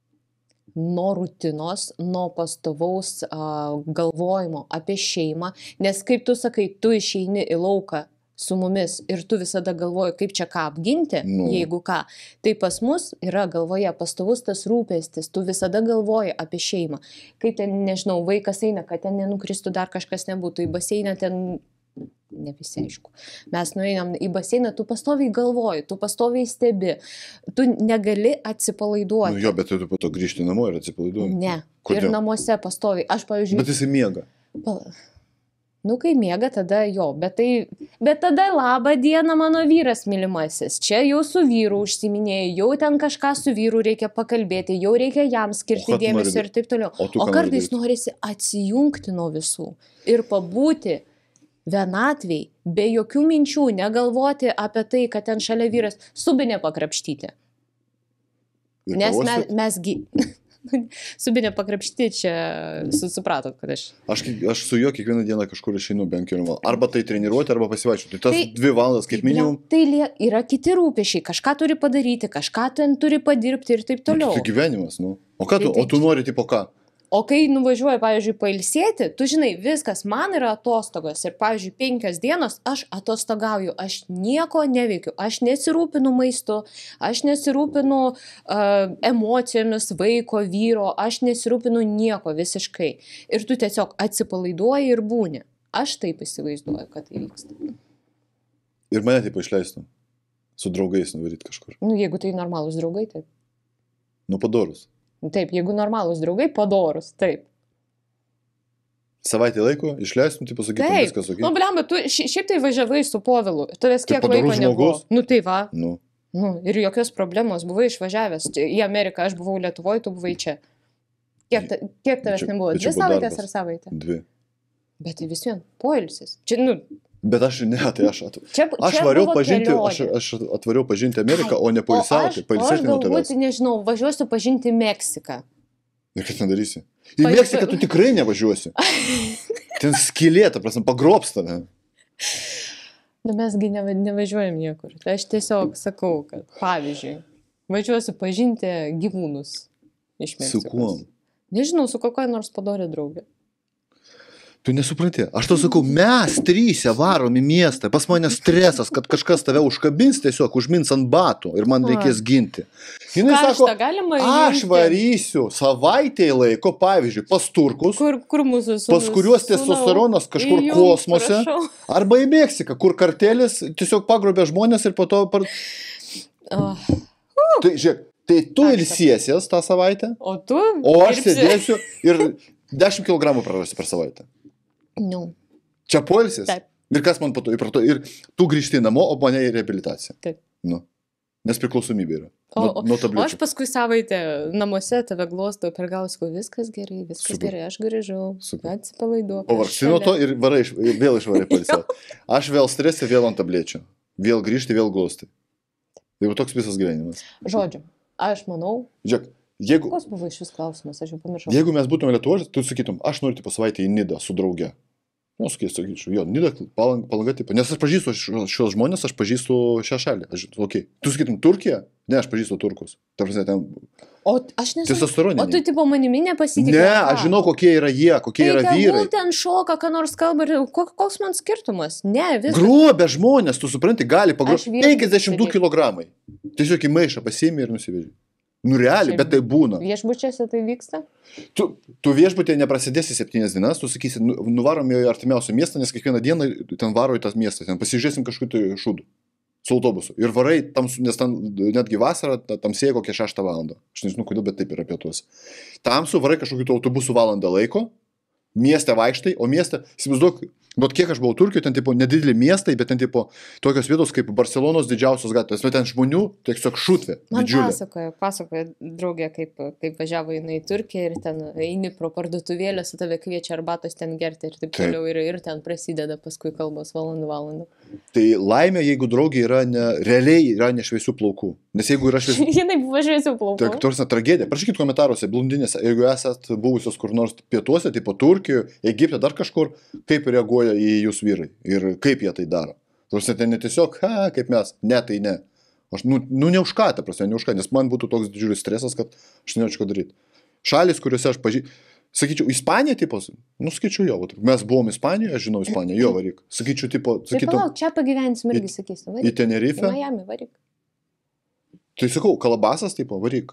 Nuo rutinos, nuo pastovaus a, galvojimo apie šeimą, nes kaip tu sakai, tu išeini į lauką su mumis ir tu visada galvoji, kaip čia ką apginti, Nu. jeigu ką, tai pas mus yra galvoje pastovus tas rūpestis, tu visada galvoji apie šeimą. Kaip ten, nežinau, vaikas eina, kad ten nenukristų dar kažkas nebūtų, į baseiną ten, ne visi aišku, mes nueinam į baseiną, tu pastoviai galvoji, tu pastoviai stebi, tu negali atsipalaiduoti. Nu jo, bet tu po to grįžti namo ir atsipalaiduoji. Ne, Kodėl? ir namuose pastoviai. Aš, pavyzdžiui, Bet jisai miega. pala- nu, kai miega, tada jo, bet tai, bet tada labą dieną mano vyras mylimasis. Čia jau su vyru užsiminėjai, jau ten kažką su vyru reikia pakalbėti, jau reikia jam O skirti ką tu nori dėmesio ir daryt? taip toliau. O tu O ką nori kartais daryt? norisi atsijungti nuo visų ir pabūti vienatviai, be jokių minčių, negalvoti apie tai, kad ten šalia vyras subinė pakrapštyti. Ir Nes mes, pauostyt? mesgi... subinė pakrapštyti, čia su- supratot, kad aš... Aš, kiek- aš su juo kiekvieną dieną kažkur išeinu bent kelių valandų. Arba tai treniruoti, arba pasivaikščioti. Tai tas Tai- dvi valandas kaip minimum. Tai lie- yra kiti rūpešiai, kažką turi padaryti, kažką ten turi padirbti ir taip toliau. Tai gyvenimas, nu. O ką tu, Tai- o tu nori tipo ką? O kai nuvažiuoji, pavyzdžiui, pailsėti, tu žinai, viskas, man yra atostogos ir, pavyzdžiui, penkios dienos aš atostogauju, aš nieko neveikiu, aš nesirūpinu maistu, aš nesirūpinu uh, emocijomis vaiko, vyro, aš nesirūpinu nieko visiškai. Ir tu tiesiog atsipalaiduoji ir būni. Aš taip įsivaizduoju, kad tai vyksta. Ir mane taip išleistum. Su draugais nuvaryti kažkur. Nu, jeigu tai normalūs draugai, taip. Nu padorus. Taip, jeigu normalūs draugai, padorus, taip. Savaitę laiko išleistum, tai pasakytum Taip, viskas, nu, ok? blemba, tu ši- šiaip tai važiavai su Povilu, tavęs Tai kiek padorus laiko nebuvo. žmogus. Nu, tai va, Nu. nu, ir jokios problemos, buvai išvažiavęs Čia į Ameriką, aš buvau Lietuvoje, tu buvai čia. Kiek, ta, kiek tavęs čia- nebuvo? bet čia Dvi buvo savaitės darbas. ar savaitę? Dvi. Bet tai vis vien, poilsis. Čia, nu, Bet aš ne, tai aš, at... čia, aš čia variau buvo pažinti, kelionė. aš, aš atvariau pažinti Ameriką, Ai, o ne o poilsiauti. aš- Pailsėti nuo O aš tavęs. galbūt, nežinau, važiuosiu pažinti Meksiką. Ir ką ten darysi? Į Paž- Meksiką tu tikrai nevažiuosi. Ten skylė, ta prasme, pagrobs tave. Nu, mesgi neva- nevažiuojam niekur. Tai aš tiesiog sakau, kad, pavyzdžiui, važiuosiu pažinti gyvūnus iš Su Meksikos. kuom? Nežinau, su kokia nors padorė draugė. Tu nesupranti. Aš tau sakau, mes trysia varom į miestą, pas mane stresas, kad kažkas tave užkabins tiesiog, užmins ant batų ir man reikės ginti. Jinai sako, aš varysiu savaitėje laiko, pavyzdžiui, pas turkus, kur, kur mūsų sūnus, pas kuriuos testosteronas kažkur jum, kosmose, prašau. Arba į Meksiką, kur kartelis tiesiog pagrobė žmonės ir po to... Par... Oh. Uh. Tai, žiūrėk, tai tu ilsiesies tą savaitę, o, tu o aš sėdėsiu ir dešimt kilogramų prarasiu per savaitę. No. Čia poilsis? Taip. Ir kas man po to? Ir, to, ir tu grįžti namo, o mane į reabilitaciją. Taip. Nu. Nes priklausomybė yra. O, nuo, nuo o aš paskui savaitę namuose tave glostau per galvą, viskas gerai, viskas Super. Gerai, aš grįžau, atsipalaiduoju. Pavargsti nuo to ir, varai, ir vėl išvarai poilsiauti. Aš vėl stresė, vėl ant tablečių. Vėl grįžti, vėl glosti. Tai toks visas gyvenimas. Žodžiu, aš manau... Žiūrėk, jeigu... Koks buvo iš vis klausimas, aš jau pamiršau. Jeigu mes būtume Lietuvos, tu sakytum, aš noriu tipo savaitę į Nidą su drauge. Nu, sakyčiau, sakyčiau, jo, Nida, palanga, palanga, tipo. Nes aš pažįstu šios žmonės, aš pažįstu šią šalį. Aš, okay. Tu sakytum, Turkija? Ne, aš pažįstu turkus. Ta prasme, ten... O aš nesu... O tu tipo manimi nepasitikė? Ne, aš žinau, kokie yra jie, kokie tai yra vyrai. Tai ten šoka, ką nors kalba ir koks man skirtumas? Ne, viskas. Grobė žmonės, tu supranti, gali pagrobti penkiasdešimt du kilogramai. Tiesiog į maišą pasiėmė ir nusivežė. Nu realiai, bet tai būna. Viešbučiuose tai vyksta? Tu, tu viešbutėje neprasidėsi septynias dienas, tu sakysi, nu, nuvarom į artimiausią miestą, nes kiekvieną dieną ten varo į tas miestą, ten pasižiūrėsim kažkokiu tai šūdu su autobusu. Ir varai, tam, nes ten netgi vasarą tamsėja kokią šeštą valandą. Aš nežinau, kodėl, bet taip yra pietuose. Tamsu varai kažkokiu autobusu valandą laiko, mieste vaikštai, o mieste, įsivaizduok, bet kiek aš buvau Turkijoje, ten tipo nedideli miestai, bet ten tipo tokios vietos kaip Barcelonos didžiausios gatvės, bet ten žmonių tiesiog šutvė. Man didžiulė. pasakoja, pasakoja draugė, kaip, kaip važiavo jinai į Turkiją ir ten eini pro parduotuvėlę, su tave kviečia arbatos ten gerti ir taip toliau ir, ir ten prasideda paskui kalbos valandų valandą. Tai laimė, jeigu draugė yra ne, realiai yra ne šviesių plaukų. Nes jeigu yra šviesių... jinai buvo šviesių plaukų. Tai tarsi tragedija. Prašykit komentaruose, blondinėse, jeigu esat buvusios kur nors pietuose, tipo Turkijoje, Egipte, dar kažkur, kaip reaguoja į jūsų vyrai ir kaip jie tai daro. Tarsi tai ne tiesiog, ha, kaip mes, ne, tai ne. Aš, nu, nu ne už ką, ta prasme, ne už ką, nes man būtų toks didžiulis stresas, kad aš nežinau, ką daryti. Šalis, kuriuose aš pažįstu, sakyčiau, Ispanija, tipos, nu, sakyčiau, jo, vat, mes buvom Ispanijoje, aš žinau Ispaniją, jo, varyk. Sakyčiau, tipo, sakytum... Tai palauk, čia pagyvensim irgi, sakysim, varyk. Į Tenerife? Į Miami, varyk. Tai sakau, Kalabasas, tipo, varyk.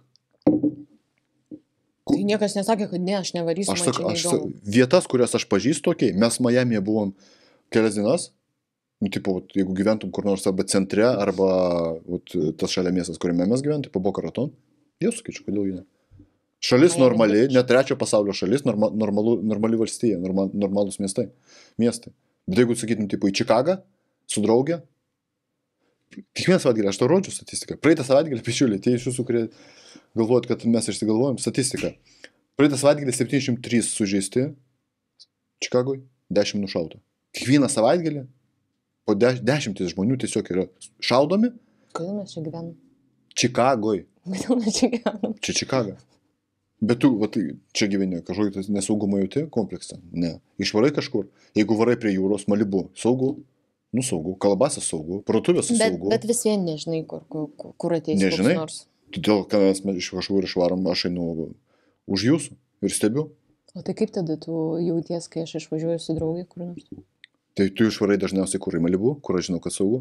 Tai niekas nesakė, kad ne, aš nevarysiu, aš man sak, čia aš neįdomu. sak, vietas, kurias aš pažįstu, okei, okay, mes Miami'e buvom kelias dienas, nu, tipo, jeigu gyventum kur nors arba centre, arba vat, tas šalia miestas, kuriame mes gyventum, tipo Boca Raton, jau sakyčiau, kodėl jų ne. Šalis Miami normali, ne trečio pasaulio šalis, norma, normalu, normali valstija, norma, normalūs miestai, miestai. Bet jeigu sakytum, tipo, į Čikagą, su draugė, kiekvieną savaitgalį, aš tau rodžiu statistiką, praeitą savaitgalį, pičiuliai, tie iš jūsų, kurie galvojat, kad mes išsigalvojam, statistika. Praeitą savaitgalį septyniasdešimt trys sužeisti Čikagoj, dešimt nušauta. Kiekvieną savaitgalį po dešimtis žmonių tiesiog yra šaudomi. Kodėl mes čia gyvenam? Čikagoj. Kodėl mes čia gyvenam? Čia Čikaga. Bet tu, va, čia gyveni, kažkokį nesaugumą jauti kompleksą. Ne. Išvarai kažkur. Jeigu varai prie jūros, Malibu, saugu. Nu, saugu. Kalabasas saugu. Parduotuvės saugu. Bet, bet vis vien nežinai, kur, kur, kur ateis koks nors. Todėl, kad mes iš kažkur išvarom, aš einu už jūsų ir stebiu. O tai kaip tada tu jauties, kai aš išvažiuoju su draugė kur nors? Tai tu išvarai dažniausiai kur į Malibu, kur aš žinau, kad saugu.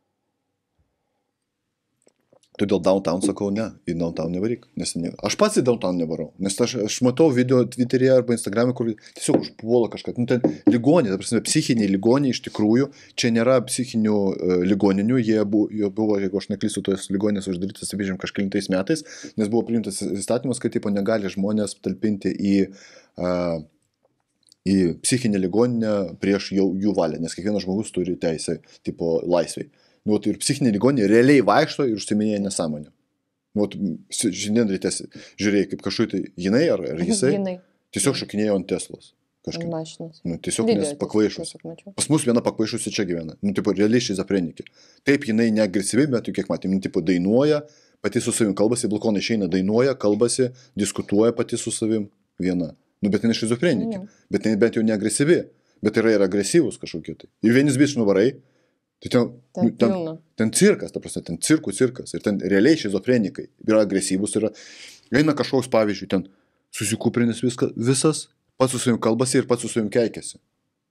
Todėl downtown sakau, ne, į downtown nevaryk. Nes ne, aš pats į downtown nevarau. Nes aš, aš matau video Twitter'e arba Instagram'e, kur tiesiog užpuola kažką. Nu, ten ligoniai, ta prasme, psichiniai ligoniai iš tikrųjų. Čia nėra psichinių uh, ligoninių. Jie buvo, jie buvo, jeigu aš neklystu, tos ligoninės uždarytas, septyniasdešimt kažkelintais metais, nes buvo priimtas įstatymas, kad tipo negali žmonės talpinti į, uh, į psichinę ligoninę prieš jau, jų valią, nes kiekvienas žmogus turi teisę tipo laisvei. Nu, ir psichinė ligoninė realiai vaikšto ir užsiminėja nesąmonę. Nu, šiandien rytės žiūrėjai, kaip kažkaip tai jinai ar, ar jisai Jinai. tiesiog šokinėjo ant Teslos. Kažkaip. Mašinas. Nu, tiesiog nes pakvaišus. Pas mus viena pakvaišusi čia gyvena. Nu, tipo, realiai šizofrenikė. Taip, jinai neagresyviai, bet kiek matėm, nu, tipo, dainuoja, pati su savim kalbasi, balkonai išeina, dainuoja, kalbasi, diskutuoja pati su savim viena. Nu, bet jinai šizofrenikė. Mm. Bet jinai bent jau neagresyvi. Bet yra ir agresyvus kažkokie tai. Ir vienis biškai nuvarai. Tai ten, ten, ten, ten cirkas, ta prasme, ten cirkų cirkas. Ir ten realiai šizofrenikai yra agresyvus. Yra, eina kažkoks, pavyzdžiui, ten susikūprinis viskas, visas, pats su savim kalbasi ir pats su savim keikiasi.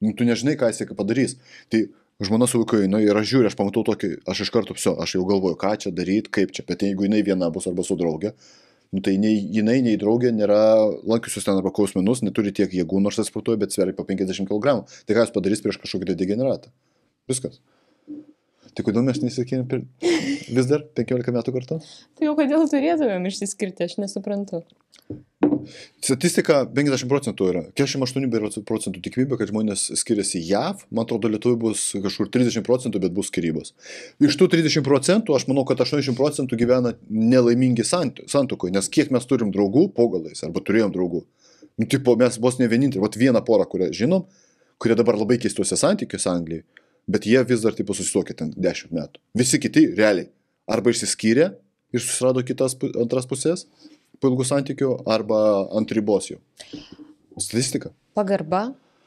Nu, tu nežinai, ką jisai padarys. Tai žmona su vaiku, nu, ir aš žiūriu, aš pamatau tokį, aš iš karto, psio, aš jau galvoju, ką čia daryti, kaip čia, bet jeigu jinai viena bus arba su draugė, nu, tai nei jinai, nei draugė nėra lankiusios ten arba kausminus, neturi tiek jėgų, nors tas sportuoja, bet sveria po penkiasdešimt kilogramų. Tai ką jūs padarys prieš kažkokį tai degeneratą? Viskas. Tai kodėl mes nesakėm per... vis dar penkiolika metų kartu? Tai jau kodėl turėtumėm išsiskirti, aš nesuprantu. Statistika penkiasdešimt procentų yra. keturiasdešimt aštuoni procentų tikimybė, kad žmonės skiriasi J A V. Man atrodo, Lietuvoje bus kažkur trisdešimt procentų, bet bus skirybos. Iš tų trisdešimt procentų, aš manau, kad aštuoniasdešimt procentų gyvena nelaimingi santuokoje, nes kiek mes turim draugų po galais, arba turėjom draugų. Nu, tipo, mes vos ne vienintelį, vat vieną porą, kurią žinom, kurie dabar labai keistuose santykiuose Anglijai, bet jie vis dar tipo susituokė ten dešimt metų. Visi kiti realiai arba išsiskyrė ir susirado kitas antras pusės po ilgų santykių, arba ant ribos jau. Statistika. Pagarba,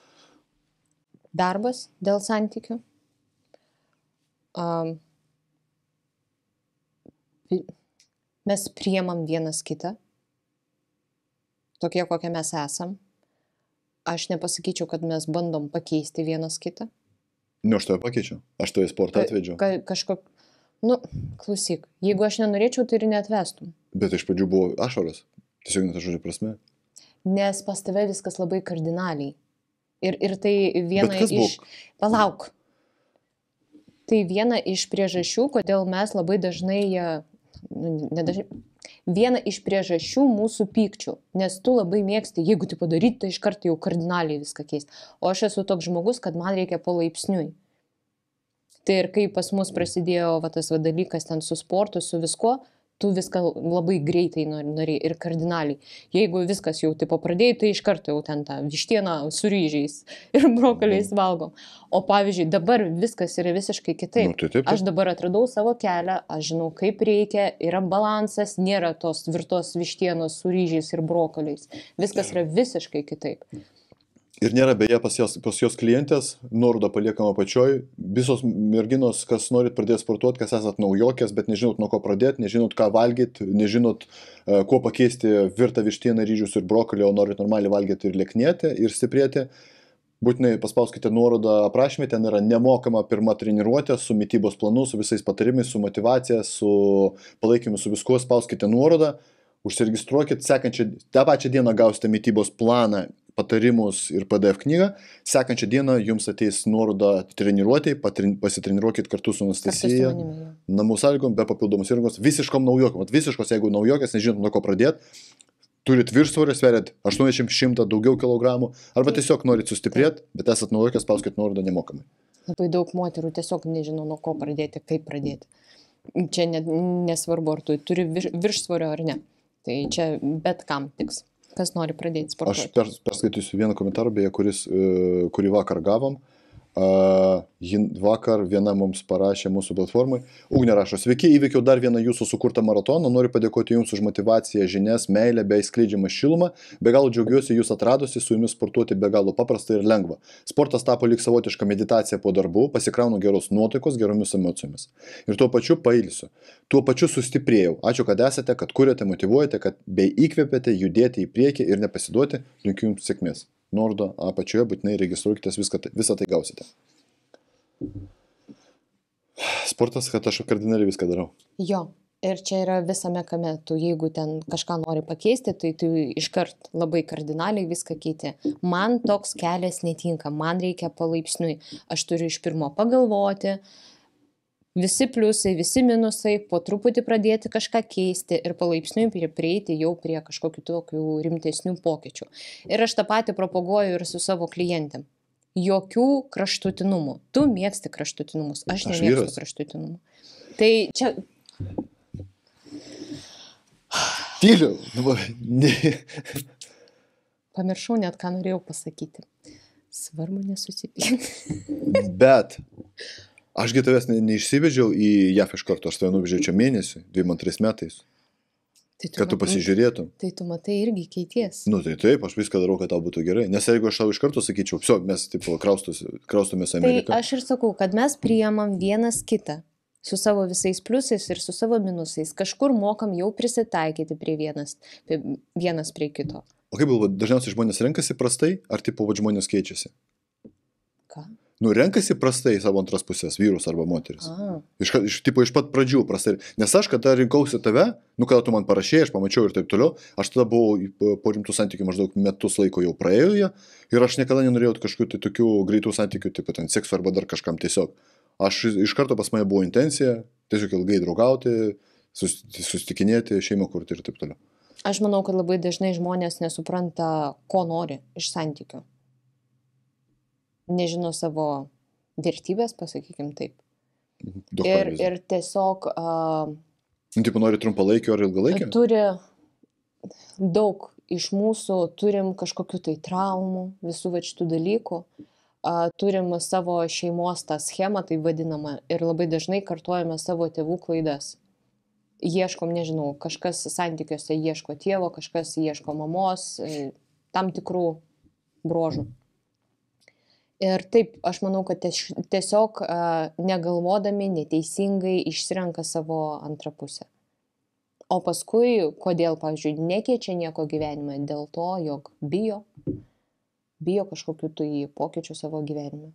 darbas dėl santykių. Um, mes priemam vienas kitą, tokie, kokie mes esam. Aš nepasakyčiau, kad mes bandom pakeisti vienas kitą. Nu, aš tave pakeičiau. Aš tave į sportą atvedžiau. Ka, kažkok... Nu, klausyk, jeigu aš nenorėčiau, tai ir neatvestum. Bet iš pradžių buvo ašaros. Tiesiog net žodžio prasme. Nes pas tave viskas labai kardinaliai. Ir, ir tai viena iš... Palauk. Tai viena iš priežasčių, kodėl mes labai dažnai... Nu, nedažnai... Viena iš priežasčių mūsų pykčių. Nes tu labai mėgsti, jeigu tai padaryti, tai iš karto jau kardinaliai viską keisti. O aš esu toks žmogus, kad man reikia palaipsniui. Tai ir kai pas mus prasidėjo va, tas va, dalykas ten su sportu, su visko, tu viską labai greitai nori ir kardinaliai. Jeigu viskas jau tipo pradėjai, tai iš karto jau ten tą vištieną su ryžiais ir brokoliais valgom. O pavyzdžiui, dabar viskas yra visiškai kitaip. Nu, tai taip, taip. Aš dabar atradau savo kelią, aš žinau, kaip reikia, yra balansas, nėra tos tvirtos vištienos su ryžiais ir brokoliais. Viskas yra visiškai kitaip. Ir nėra beje pas jos, pas jos klientės, nuoroda paliekama pačioj, visos merginos, kas norit pradėti sportuoti, kas esat naujokės, bet nežinot nuo ko pradėti, nežinot ką valgyti, nežinot uh, kuo pakeisti virtą vištieną, ryžius ir brokolį, o norit normaliai valgyti ir lieknėti ir stiprėti, būtinai paspauskite nuorodą aprašymę, ten yra nemokama pirma treniruotė su mitybos planu, su visais patarimais, su motyvacija, su palaikymu, su viskuo, spauskite nuorodą, užsiregistruokit, sekančią, tą pačią dieną gausite mitybos planą, patarimus ir P D F knygą. Sekančią dieną jums ateis nuoroda treniruotėj, pasitreniruokit kartu su Anastasija, namų sąlygom, be papildomos įrangos, visiškom naujokom. Visiškos, jeigu naujokės, nežinot nuo ko pradėti, turit viršsvorį, sveriat aštuoniasdešimt šimtą daugiau kilogramų, arba tiesiog norit sustiprėti, bet esat naujokės, spauskit nuorodą nemokamai. Labai daug moterų tiesiog nežino nuo ko pradėti, kaip pradėti. Čia net nesvarbu, ar tu turi viršsvorio ar ne. Tai čia bet kam tiks. Kas nori pradėti sportuoti. Aš per, perskaitysiu vieną komentarą, beje, kuris, kurį vakar gavom. Uh, vakar viena mums parašė mūsų platformai. Ugnė rašo, sveiki, įveikiau dar vieną jūsų sukurtą maratoną. Noriu padėkoti jums už motyvaciją, žinias, meilę bei skleidžiamą šilumą. Be galo džiaugiuosi jūs atradusi, su jumis sportuoti be galo paprasta ir lengva. Sportas tapo lyg savotiška meditacija po darbų, pasikraunu geros nuotaikos, geromis emocijomis. Ir tuo pačiu pailsiu. Tuo pačiu sustiprėjau. Ačiū, kad esate, kad kuriate, motyvuojate, kad bei įkvėpėte judėti į priekį ir nepasiduoti. Linkiu jums sėkmės. Nuorodą apačioje, būtinai registruokitės, viską, visą tai gausite. Sportas, kad aš kardinaliai viską darau. Jo, ir čia yra visame kame. Tu, jeigu ten kažką nori pakeisti, tai tu iškart labai kardinaliai viską keiti. Man toks kelias netinka, man reikia palaipsniui. Aš turiu iš pirmo pagalvoti, visi pliusai, visi minusai, po truputį pradėti kažką keisti ir palaipsniui prieiti jau prie kažkokių tokių rimtesnių pokyčių. Ir aš tą patį propaguoju ir su savo klientėm. Jokių kraštutinumų. Tu mėgsti kraštutinumus, aš nemėgstu kraštutinumų. Tai čia... Tyliu. Pamiršau net, ką norėjau pasakyti. Svarbu nesusipykti. Bet... Ašgi tavęs ne, neišsivežiau į J A F iš karto, aš tave nuvežiau čia mėnesį, dviem antrais metais, tai tu kad tu pasižiūrėtum. Tai tu matai irgi keities. Nu tai taip, aš viską darau, kad tau būtų gerai. Nes jeigu aš tau iš karto sakyčiau, psio, mes taip kraustumės Ameriką. Tai aš ir sakau, kad mes priimam vienas kitą su savo visais pliusais ir su savo minusais. Kažkur mokam jau prisitaikyti prie vienas, prie, vienas prie kito. O kaip galvo, dažniausiai žmonės renkasi prastai, ar tipo žmonės keičiasi? Ką? Nu, renkasi prastai savo antras pusės, vyrus arba moteris. A. Iš, ka- iš, tipo, iš pat pradžių prastai. Nes aš, kada rinkausi tave, nu, kada tu man parašėjai, aš pamačiau ir taip toliau, aš tada buvau į- po po rimtų santykių maždaug metus laiko jau praėjo jie ir aš niekada nenorėjau kažkokių tai tokių greitų santykių, tipo ten sekso arba dar kažkam tiesiog. Aš iš karto pas mane buvo intencija, tiesiog ilgai draugauti, sus- susitikinėti, šeimą kurti ir taip toliau. Aš manau, kad labai dažnai žmonės nesupranta, ko nori iš santykių. Nežino savo vertybės, pasakykim taip. Duok Ir, pavyzdį. ir tiesiog uh, Nu, tipo, nori trumpalaikio ar ilgalaikio? turi daug iš mūsų, turim kažkokių tai traumų, visų va šitų dalykų, uh, turim savo šeimos tą schemą, tai vadinamą, ir labai dažnai kartuojame savo tėvų klaidas. Ieškom, nežinau, kažkas santykiuose ieško tėvo, kažkas ieško mamos, e, tam tikrų bruožų. Ir taip, aš manau, kad ties- tiesiog a, negalvodami neteisingai išsirenka savo antrą pusę. O paskui, kodėl, pavyzdžiui, nekeičia nieko gyvenime, dėl to, jog bijo, bijo kažkokių tai pokyčių savo gyvenime.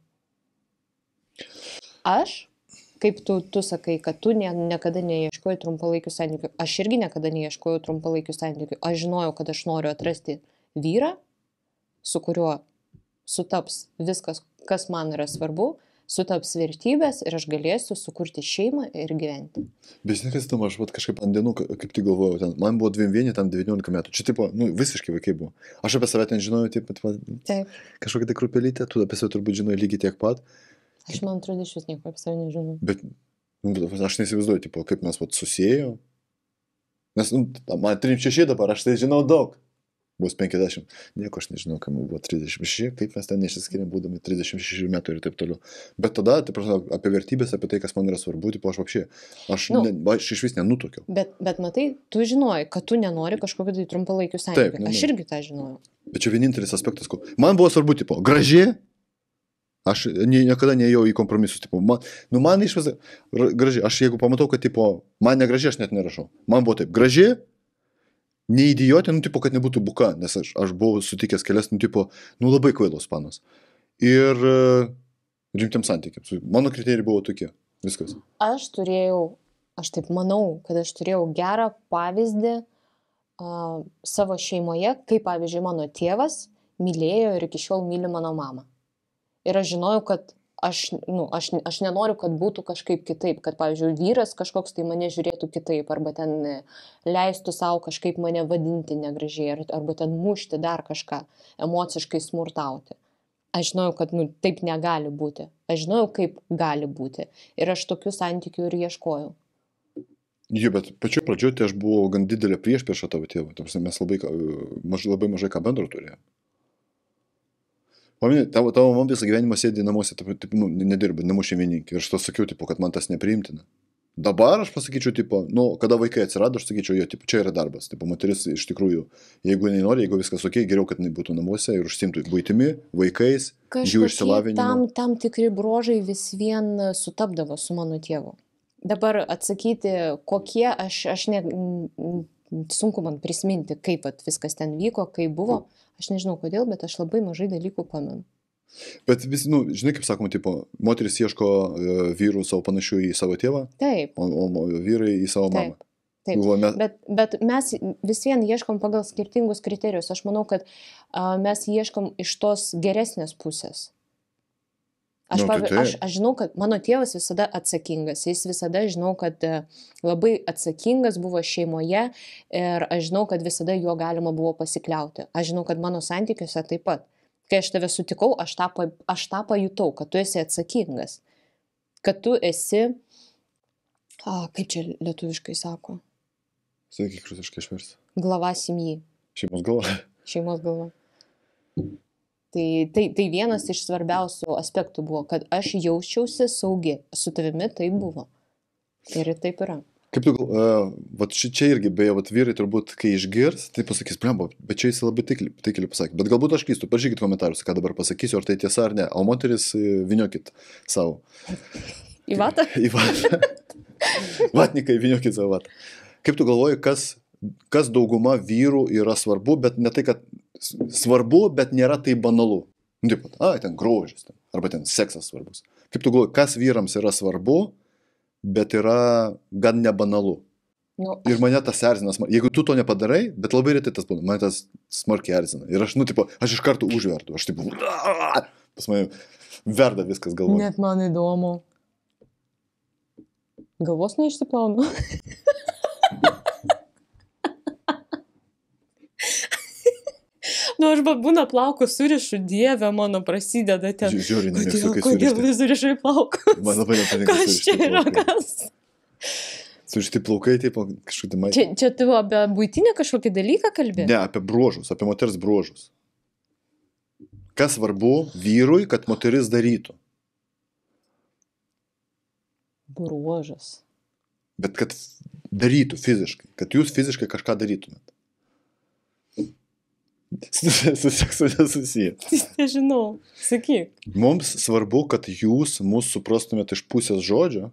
Aš, kaip tu, tu sakai, kad tu ne, niekada neieškojai trumpalaikių santykių, aš irgi niekada neieškojau trumpalaikių santykių. Aš žinojau, kad aš noriu atrasti vyrą, su kuriuo sutaps viskas, kas man yra svarbu, sutaps vertybės ir aš galėsiu sukurti šeimą ir gyventi. Bet žinai, kas įdomu, aš vat kažkaip ant dienų, ka- kaip tik galvojau, ten, man buvo dviem vieni, tam devyniolika metų. Čia, tipo, nu, visiškai vaikai buvo. Aš apie save ten žinojau, taip, bet va, Taip. kažkokia tai krupelytė, tu apie save turbūt žinojai lygiai tiek pat, Aš man atrodo, iš vis nieko apie save nežinau. bet nu, bet aš neįsivaizduoju, tipo, kaip mes vat susijėjo. Nes, nu, man trisdešimt šeši dabar, aš tai žinau daug. Bus penkiasdešimt. Nieko aš nežinau, kam buvo trisdešimt šeši, kaip mes ten neišsiskiriam, būdami trisdešimt šeši metų ir taip toliau. Bet tada, tai prasme, apie vertybės, apie tai, kas man yra svarbu, tipo, aš apšė. Aš, Nu. ne, aš iš vis nenutokiau. Bet, bet matai, tu žinojai, kad tu nenori kažkokiu tai trumpalaikiu santykiu. nenoriu. Aš irgi tą žinojau. Bet čia vienintelis aspektas, ko. Man buvo svarbu, tipo, graži. Aš nie, niekada neėjau į kompromisus, tipo, man, nu man iš vis graži. Aš jeigu pamatau, kad, tipo, man negraži, aš net nerašau. Man buvo taip, graži, neįdijoti, nu, tipo, kad nebūtų buka, nes aš, aš buvau sutikęs kelias, nu, tipo, nu, labai kvailos panos. Ir uh, rimtiem santykiams. Mano kriterijai buvo tokie. Viskas. Aš turėjau, aš taip manau, kad aš turėjau gerą pavyzdį uh, savo šeimoje, kaip pavyzdžiui mano tėvas mylėjo ir iki šiol myli mano mamą. Ir aš žinojau, kad aš, nu, aš, aš nenoriu, kad būtų kažkaip kitaip, kad, pavyzdžiui, vyras kažkoks tai mane žiūrėtų kitaip, arba ten e, leistų savo kažkaip mane vadinti negražiai, ar- arba ten mušti dar kažką, emociškai smurtauti. Aš žinojau, kad nu, taip negali būti. Aš žinojau, kaip gali būti. Ir aš tokių santykių ir ieškojau. Jo, bet pačiu pradžioje tai aš buvau gan didelė prieš prieš tavo tėvą. Ta prasme, mes labai, ką- maž, labai mažai ką bendro turėjome. Pamini, tavo, tavo mama visą gyvenimą sėdi namuose, taip, taip, nu, nedirba, namų šeimininkė. Ir aš to sakiau, tipo, kad man tas nepriimtina. Dabar aš pasakyčiau, tipo, nu, kada vaikai atsirado, aš sakyčiau, jo, tipo, čia yra darbas. Tipo, moteris iš tikrųjų, jeigu jinai nori, jeigu viskas ok, geriau, kad jinai būtų namuose ir užsimtų buitimi, vaikais, jų Kažkokie išsilavinimu. tam, tam tikri brožai vis vien sutapdavo su mano tėvu. Dabar atsakyti, kokie, aš, aš ne, m, sunku man prisiminti, kaip vat viskas ten vyko, kaip buvo. Aš nežinau kodėl, bet aš labai mažai dalykų pamenu. Bet vis, nu, žinai, kaip sakoma, tipo, moteris ieško e, vyrų savo panašių į savo tėvą, Taip, o, o o vyrai į savo taip. mamą. Taip. Buvo, me, Bet, bet mes vis vien ieškom pagal skirtingus kriterijus. Aš manau, kad a, mes ieškom iš tos geresnės pusės. Aš, Nu, tai pavyzdžiui, taip. aš, aš žinau, kad mano tėvas visada atsakingas. Jis visada žinau, kad e, labai atsakingas buvo šeimoje ir aš žinau, kad visada juo galima buvo pasikliauti. Aš žinau, kad mano santykiuose taip pat. Kai aš tave sutikau, aš tą, pa- aš tą pajutau, kad tu esi atsakingas. Kad tu esi, a, kaip čia lietuviškai sako, sakyk, rusiškai išversti. glava simjį. Šeimos galva. Šeimos galva. Tai, tai, tai vienas iš svarbiausių aspektų buvo, kad aš jausčiausi saugi. Su tavimi tai buvo. Ir taip yra. Kaip tu, uh, vat ši- čia irgi, beje, vat vyrai turbūt, kai išgirs, tai pasakys, blemba, bet čia jis labai taikliai taikli pasakė. Bet galbūt aš klystu, pažiūrėkit komentarus, ką dabar pasakysiu, ar tai tiesa ar ne. O moteris e, vyniokit savo. Į vatą? Į vatą. Vatnikai, vyniokit savo vatą. Kaip tu galvoji, kas, kas dauguma vyrų yra svarbu, bet ne tai, kad s- svarbu, bet nėra tai banalu. Nu, taip pat, ai, ten grožis. Ten. arba ten seksas svarbus. Kaip tu galvoji, kas vyrams yra svarbu, bet yra gan nebanalu. Nu, Ir mane tas erzina, jeigu tu to nepadarai, bet labai retai tas būna, mane tas smarkiai erzina. Ir aš, nu, tipo, aš iš karto užvertu, aš tipo, pas mane verda viskas galvoje. Net man įdomu. Galvos neišsiplaunu. Nu, aš būna plaukus surišu, Dieve mano, prasideda ten. Žiūri, Kodėl, kodėl jūs surišai plaukus? Man labai nepatinka. Kas čia yra, kas? Surišti plaukai, taip, kažkokį matį. Čia, čia tu apie buitinę kažkokį dalyką kalbė? Ne, apie bruožus, apie moters bruožus. Kas svarbu vyrui, kad moteris darytų? Bruožas. Bet kad darytų fiziškai, kad jūs fiziškai kažką darytumėt. Su seksu nesusiję. Nežinau, sakyk. Mums svarbu, kad jūs mus suprastumėt iš pusės žodžio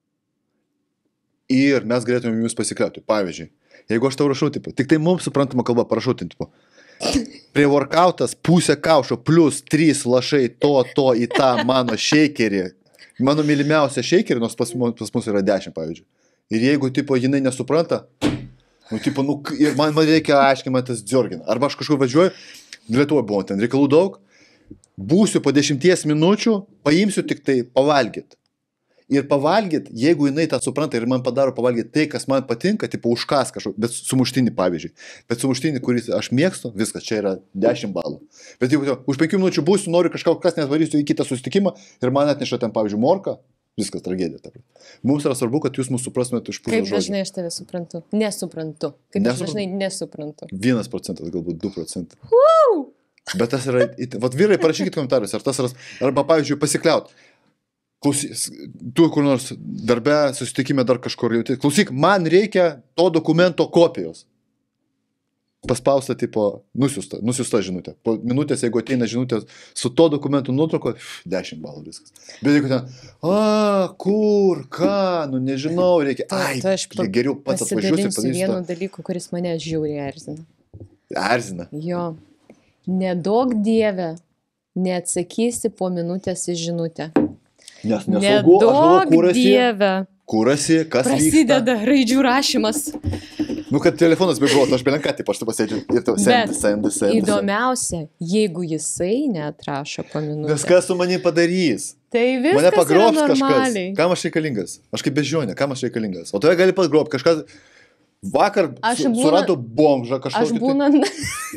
ir mes galėtumėm jūs pasikliauti. Pavyzdžiui, jeigu aš tau rašau, tipo, tik tai mums suprantama kalba parašau, tipo, prie workoutas pusė kaušo plus trys lašai to, to į tą mano šeikerį. Mano mylimiausia šeikerį, nors pas, pas mus yra dešimt, pavyzdžiui. Ir jeigu, tipo, jinai nesupranta, nu, tipo, nu, ir man, man reikia aiškiai, man tas dziorgina. Arba aš kažkur važiuoju, Lietuvoje buvo ten reikalų daug, būsiu po dešimties minučių, paimsiu tik tai pavalgyt. Ir pavalgyt, jeigu jinai tą supranta ir man padaro pavalgyt tai, kas man patinka, tipo užkas kažkokį, bet sumuštinį pavyzdžiui. Bet sumuštinį, kuris aš mėgstu, viskas, čia yra dešimt balų. Bet jeigu už penkių minučių būsiu, noriu kažką, kas net varysiu į kitą susitikimą ir man atneša ten, pavyzdžiui, morką, viskas tragedija. Taip. Mums yra svarbu, kad jūs mūsų suprastumėte iš pusės žodžių. Kaip dažnai aš tave suprantu? Nesuprantu. Kaip Nesuprantu. Aš dažnai nesuprantu. Vienas procentas, galbūt du procentai. Wow! Bet tas yra, vat vyrai, parašykit komentarus, ar tas yra, arba pavyzdžiui pasikliaut. Klausys, tu kur nors darbe, susitikime dar kažkur, klausyk, man reikia to dokumento kopijos. Paspausta, tipo, nusiusta, nusiusta žinutė. Po minutės, jeigu ateina žinutė su to dokumentų nuotrauko, dešimt balų viskas. Bet jeigu ten, a, kur, ką, nu nežinau, reikia, ai, tu, aš pa, geriau pats atvažiuosi. Pasidalinsiu vienu dalyku, kuris mane žiauriai erzina. Erzina? Jo. Nedaug Dieve, neatsakysi po minutės į žinutę. Nes nesaugu, aš galvoju, kur esi, Dieve. Kur esi, kas prasideda vyksta. Raidžių rašymas. Nu, kad telefonas begrotų, aš belenką, taip, aš tu pasėdžiu ir tau sendi, sendi, sendi. Įdomiausia, jeigu jisai neatrašo po minutę. Nes kas su manim padarys? Tai viskas mane pagrobs yra kažkas. normaliai. Kam aš reikalingas? Aš kaip bežionė, kam aš reikalingas? O tave gali pagrobti kažkas. Vakar su, būna, surado bomžą kažkokį. Aš būnant...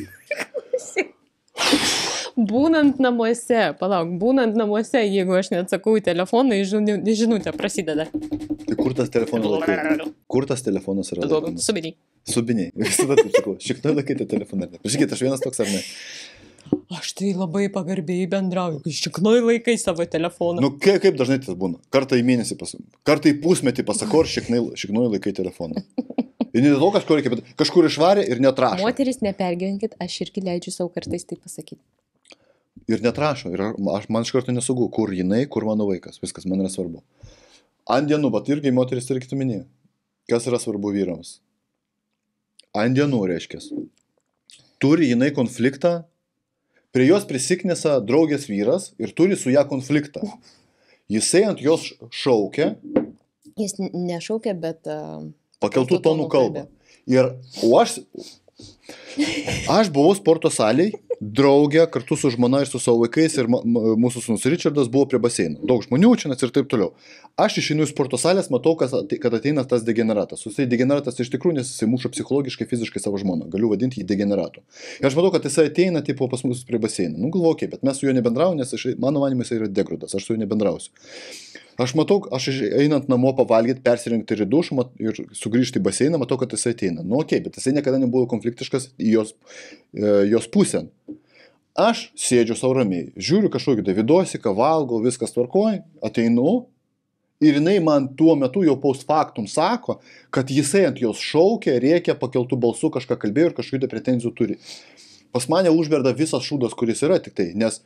būnant namuose, palauk, būnant namuose, jeigu aš neatsakau į telefoną, žinutė prasideda. Tai kur tas telefonas laikai? Kur tas telefonas yra laikomas? Subiniai. Subiniai. Visada taip sakau. Šiknai laikyti telefoną. Pažiūrėkit, aš vienas toks ar ne? Aš tai labai pagarbiai bendrauju. Šiknai laikai savo telefoną. Nu, kaip, kaip dažnai tas būna? Kartą į mėnesį pasakau. Kartą į pusmetį pasakau, ar šiknai, šiknai laikai telefoną. Ir ne dėl to kažkur reikia, bet kažkur išvarė ir neatrašo. Moteris, nepergyvenkit, aš irgi leidžiu savo kartais tai pasakyti. Ir neatrašo. Ir aš, man iš karto nesaugu, kur jinai, kur mano vaikas. Viskas man yra svarbu. Ant dienų, bet irgi moteris turi kitų minėjų. Kas yra svarbu vyrams? Ant dienų reiškia. Turi jinai konfliktą, prie jos prisiknesa draugės vyras ir turi su ją konfliktą. Jisai ant jos šaukia. Jis nešaukia, bet... Uh, pakeltų tonų kalbą. Ir, o aš... Aš buvau sporto salėj, draugė, kartu su žmona ir su savo vaikais ir mūsų sūnus Richardas buvo prie baseino. Daug žmonių činas ir taip toliau. Aš išeinu iš sporto salės, matau, kad ateina tas degeneratas. Jisai degeneratas iš tikrųjų, nes jisai muša psichologiškai, fiziškai savo žmoną. Galiu vadinti jį degeneratu. Ir aš matau, kad jisai ateina tipo pas mus prie baseino. Nu, galvoju, okay, bet mes su juo nebendrau, nes aš, mano manimu jisai yra degradas, aš su juo nebendrausiu. Aš matau, aš einant namo pavalgyti, persirinkti ir į dušą ir sugrįžti į baseiną, matau, kad jisai ateina. Nu, okei, okay, bet jisai niekada nebuvo konfliktiškas į jos, jos pusę. Aš sėdžiu savo ramiai, žiūriu kažkokį tai vidosiką, valgau, viskas tvarkoju, ateinu ir jinai man tuo metu jau post factum sako, kad jisai ant jos šaukia, rėkia, pakeltų balsų, kažką kalbėjo ir kažkokių tai pretenzijų turi. Pas mane užverda visas šūdas, kuris yra tik tai, nes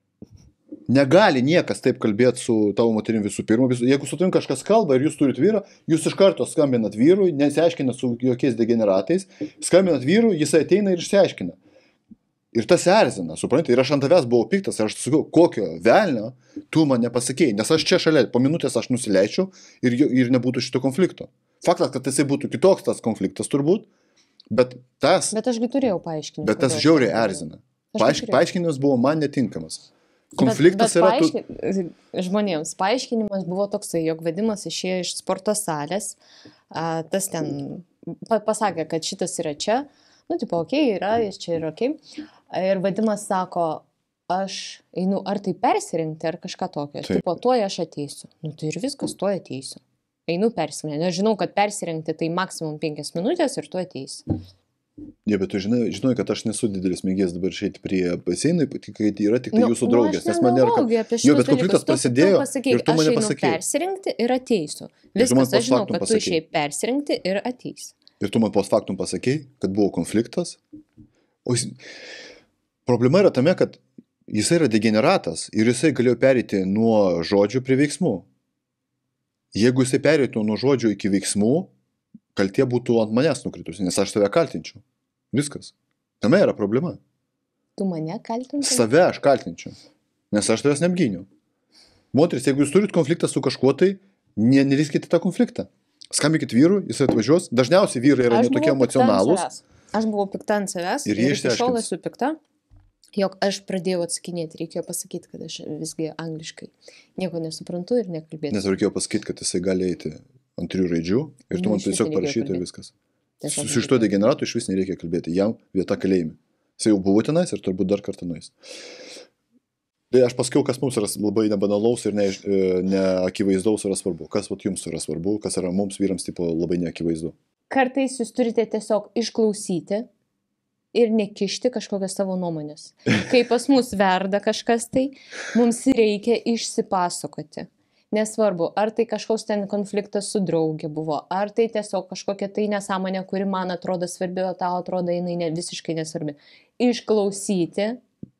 negali niekas taip kalbėti su tavo moterim visų pirma. Jeigu su tavim kažkas kalba ir jūs turit vyrą, jūs iš karto skambinat vyrui, nesiaiškinat su jokiais degeneratais, skambinat vyrui, jisai ateina ir išsiaiškina. Ir tas erzina, supranti, ir aš ant tavęs buvau piktas, ir aš sakiau, kokio velnio tu man nepasakėjai, nes aš čia šalia, po minutės aš nusileičiau ir, ir nebūtų šito konflikto. Faktas, kad jisai būtų kitoks tas konfliktas turbūt, bet tas, Bet ašgi turėjau paaiškinti. bet tas kodėl aš žiauriai taip dariau. erzina. Aš Paaišk, neturėjau. paaiškinimas buvo man netinkamas. Konfliktas bet, bet yra... Tu... paaiški... Žmonėms paaiškinimas buvo toksai, jog Vadimas išėjo iš sporto salės, a, tas ten pa, pasakė, kad šitas yra čia, nu, tipo, okei, okay, yra, jis čia yra okei. Okay. Ir Vadimas sako, aš einu ar tai persirinkti, ar kažką tokio. Ir Taip. tipo, tuoj aš ateisiu. Nu, tai ir viskas, tuoj ateisiu. Einu persirinkti. Nes žinau, kad persirinkti tai maksimum penkias minutės ir tu ateisi. Ja, bet tu žinai, žinai, kad aš nesu didelis mėgėjas dabar išeiti prie baseinų, kai yra tik tai Nu, jūsų nu, draugės, aš nes man nėra... negalvoju apie Jo, šitus bet konfliktas dalykus. Tu- prasidėjo tu pasakyk, ir tu man aš einu nepasakei. persirinkti ir ateisiu. Ir tu man Viskas, post aš žinau, factum kad tu pasakei. išėjai persirinkti ir ateisi. Ir tu man post factum pasakei, kad buvo konfliktas. O jis... Problema yra tame, kad jisai yra degeneratas ir jisai galėjo pereiti nuo žodžių prie veiksmų. Jeigu jisai pereitų nuo žodžių iki veiksmų, kaltė būtų ant manęs nukritusi, nes aš tave kaltinčiau. Viskas. Tame yra problema. Tu mane kaltintum? Save aš kaltinčiau, nes aš tavęs neapgyniau. Moteris, jeigu jūs turit konfliktą su kažkuo, tai ne- neriskite tą konfliktą. Skambinkit vyrui, jis atvažiuos. Dažniausiai vyrai yra Aš netokie buvau pikta ant emocionalūs. savęs. Aš buvau pikta ant savęs Ir ir, jie ir iki šiol išsiaiškins. esu pikta, jog aš pradėjau atsakinėti. Reikėjo pasakyti, kad aš visgi angliškai nieko nesuprantu ir nekalbėti. Nes reikėjo pasakyti, kad jisai gali eiti ant trijų raidžių ir tu Nu, man išvis tiesiog nereikėjo parašyti ir kalbėti. viskas. Tiesiog Su, su šito degeneratu iš vis nereikia kalbėti. Jam vieta kalėjime. Jis jau buvo tenais ir turbūt dar kartą nueis. Tai aš pasakiau, kas mums yra labai nebanalaus ir neaiš- e, neakivaizdaus yra svarbu. Kas vat, jums yra svarbu, kas yra mums vyrams tipo labai neakivaizdu. Kartais jūs turite tiesiog išklausyti ir nekišti kažkokios savo nuomonės. Kai pas mus verda kažkas tai, mums reikia išsipasakoti. Nesvarbu, ar tai kažkoks ten konfliktas su draugė buvo, ar tai tiesiog kažkokia tai nesąmonė, kuri man atrodo svarbi, o tau atrodo jinai ne, visiškai nesvarbi. Išklausyti.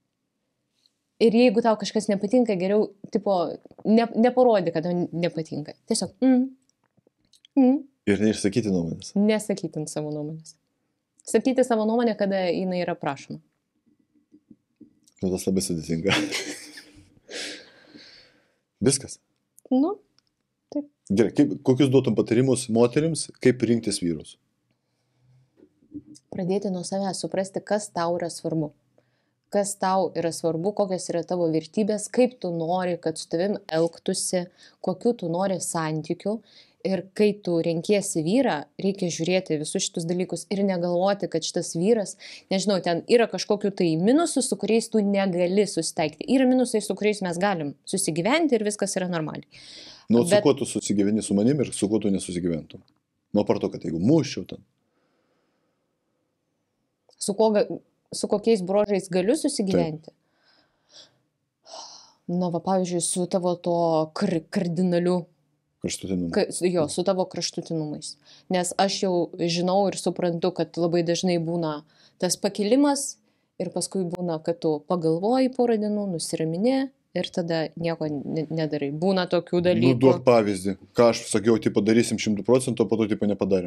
Ir jeigu tau kažkas nepatinka, geriau, tipo, ne, neparodė, kad tau nepatinka. Tiesiog, mm, mm, Ir neišsakyti nuomonės. nesakyti ant savo nuomonės. Sakyti savo nuomonę, kada jinai yra prašoma. Nu, tas labai sudėtinga. Viskas. Nu, Gerai, kaip, kokius duotum patarimus moterims, kaip rinktis vyrus? pradėti nuo savęs, suprasti, kas tau yra svarbu. Kas tau yra svarbu, kokios yra tavo vertybės, kaip tu nori, kad su tavim elgtųsi, kokiu tu nori santykių. Ir kai tu renkiesi vyrą, reikia žiūrėti visus šitus dalykus ir negalvoti, kad šitas vyras, nežinau, ten yra kažkokiu tai minusų, su kuriais tu negali susitaikyti. Yra minusai, su kuriais mes galim susigyventi ir viskas yra normaliai. Nu, su Bet- kuo tu susigyveni su manim ir su kuo tu nesusigyventum? Nu, parto, kad jeigu muščiau ten. Su, ko, ga- su kokiais brožais galiu susigyventi? Na, va, pavyzdžiui, su tavo to kar kardinaliu, Kraštutiniu. ka, su- jo, su tavo kraštutinumais. Nes aš jau žinau ir suprantu, kad labai dažnai būna tas pakilimas ir paskui būna, kad tu pagalvoji porą dienų, nusiraminė ir tada nieko ne- nedarai. Būna tokių Nu, dalykų. duok pavyzdį. Ką aš sakiau, tipo, darysim šimtų procentų, o po to, tipo, nepadarėm.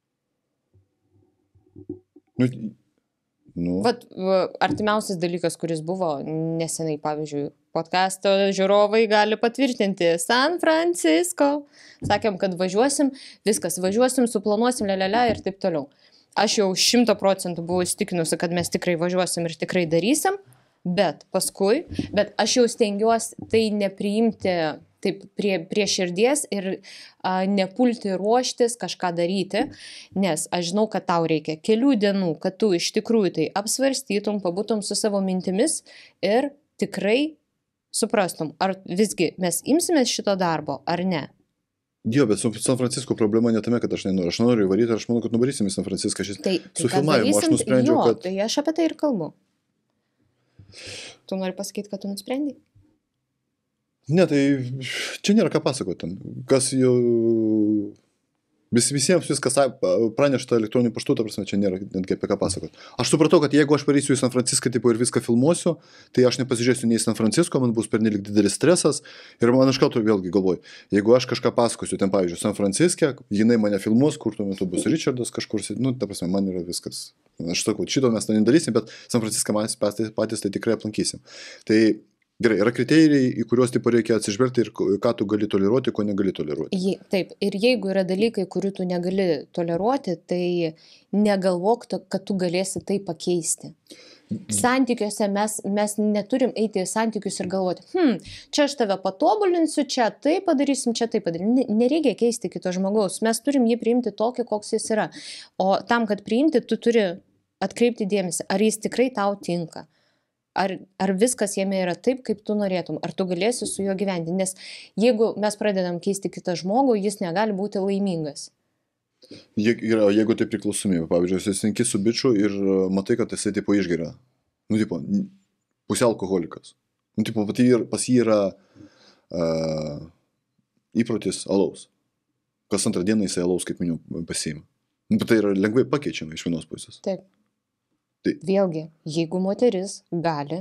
Nu, nu. Vat va, artimiausias dalykas, kuris buvo nesenai, pavyzdžiui, podcasto žiūrovai gali patvirtinti San Francisco. Sakėm, kad važiuosim, viskas, važiuosim, suplanuosim, lelele ir taip toliau. Aš jau šimto procentų buvau įstikinusi, kad mes tikrai važiuosim ir tikrai darysim, bet paskui, bet aš jau stengiuosi tai nepriimti taip prie, prie širdies ir a, nepulti ruoštis kažką daryti, nes aš žinau, kad tau reikia kelių dienų, kad tu iš tikrųjų tai apsvarstytum, pabūtum su savo mintimis ir tikrai suprastum, ar visgi mes imsimės šito darbo, ar ne. Jo, bet su San Francisco problema ne tame, kad aš nenoriu. Aš noriu įvaryti ir aš manau, kad nuvarysim į San Franciską. Šis... Tai, tai Su ką filmavimu aš darysim? nusprendžiau, jo, kad- Tai aš apie tai ir kalbu. Tu nori pasakyti, kad tu nusprendai? Ne, tai čia nėra ką pasakoti ten. Kas jau... Vis, visiems viskas pranešta elektroniniu paštu, ta prasme, čia nėra netgi apie ką pasakot. Aš supratau, kad jeigu aš pareisiu į San Franciską tipo, ir viską filmuosiu, tai aš nepasižiūrėsiu nei į San Francisco, man bus pernelik didelis stresas ir man aš kartu vėlgi galvoju, jeigu aš kažką pasakosiu, ten pavyzdžiui, San Franciske, jinai mane filmuos, kur tuo metu bus Richardas kažkur, nu, ta prasme, man yra viskas. Aš sakau, šito mes to nedarysim, bet San Franciską mes patys, patys tai tikrai aplankysim. Tai gerai, yra kriterijai, į kuriuos tipo reikia atsižvelgti ir ką tu gali toleruoti, ko negali toleruoti. Je, taip, ir jeigu yra dalykai, kurių tu negali toleruoti, tai negalvok, kad tu galėsi tai pakeisti. Santykiuose mes, mes neturim eiti į santykius ir galvoti, hm, čia aš tave patobulinsiu, čia tai padarysim, čia tai padarysim. Nereikia keisti kito žmogaus, mes turim jį priimti tokį, koks jis yra. O tam, kad priimti, tu turi atkreipti dėmesį, ar jis tikrai tau tinka. Ar, ar viskas jame yra taip, kaip tu norėtum, ar tu galėsi su juo gyventi, nes jeigu mes pradedam keisti kitą žmogų, jis negali būti laimingas. Je, yra, jeigu tai priklausomybė, pavyzdžiui, jis senki su bičiu ir matai, kad jisai tipo išgeria, nu, tipo, pusiau alkoholikas. Nu, tipo, pas jį yra uh, įprotis alaus. Kas antrą dieną jisai alaus, kaip miniu, pasiima. Nu, tai yra lengvai pakeičiama iš vienos pusės. Taip. Tai. Vėlgi, jeigu moteris gali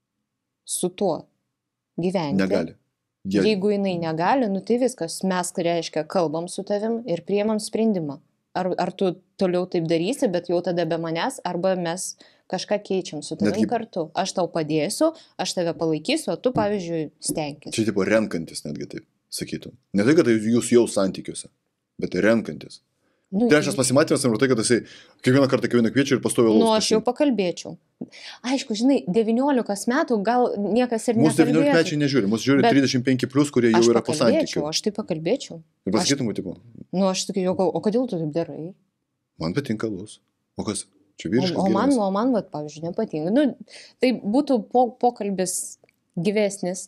su tuo gyventi, negali. Je... jeigu jinai negali, nu tai viskas, mes, reiškia, kalbam su tavim ir priimam sprendimą. Ar, ar tu toliau taip darysi, bet jau tada be manęs, arba mes kažką keičiam su tavim Netgi... kartu. Aš tau padėsiu, aš tave palaikysiu, o tu, pavyzdžiui, stenkis. Čia tipo renkantis netgi taip sakytum. Ne tai, kad jūs jau santykiuose, bet renkantis. Nu, trečias pasimatymas, ir tai, kad jisai kiekvieną kartą kiekvieną kviečia ir pastovi alaus. Nu, aš jau pakalbėčiau. Aišku, žinai, devyniolikos metų gal niekas ir nekalbėtų. Mūsų devyniolikmečiai nežiūri, mūsų žiūri bet... trisdešimt penki plus, kurie jau yra po santykių. Aš tai pakalbėčiau. Ir pasakytum, aš... tipo. Nu, aš sakyčiau, o kodėl tu taip darai? Man patinka alaus. O kas? Čia vyriškas o, o man, o man, vat, pavyzdžiui, nepatinka. Nu, tai būtų po, pokalbis gyvesnis,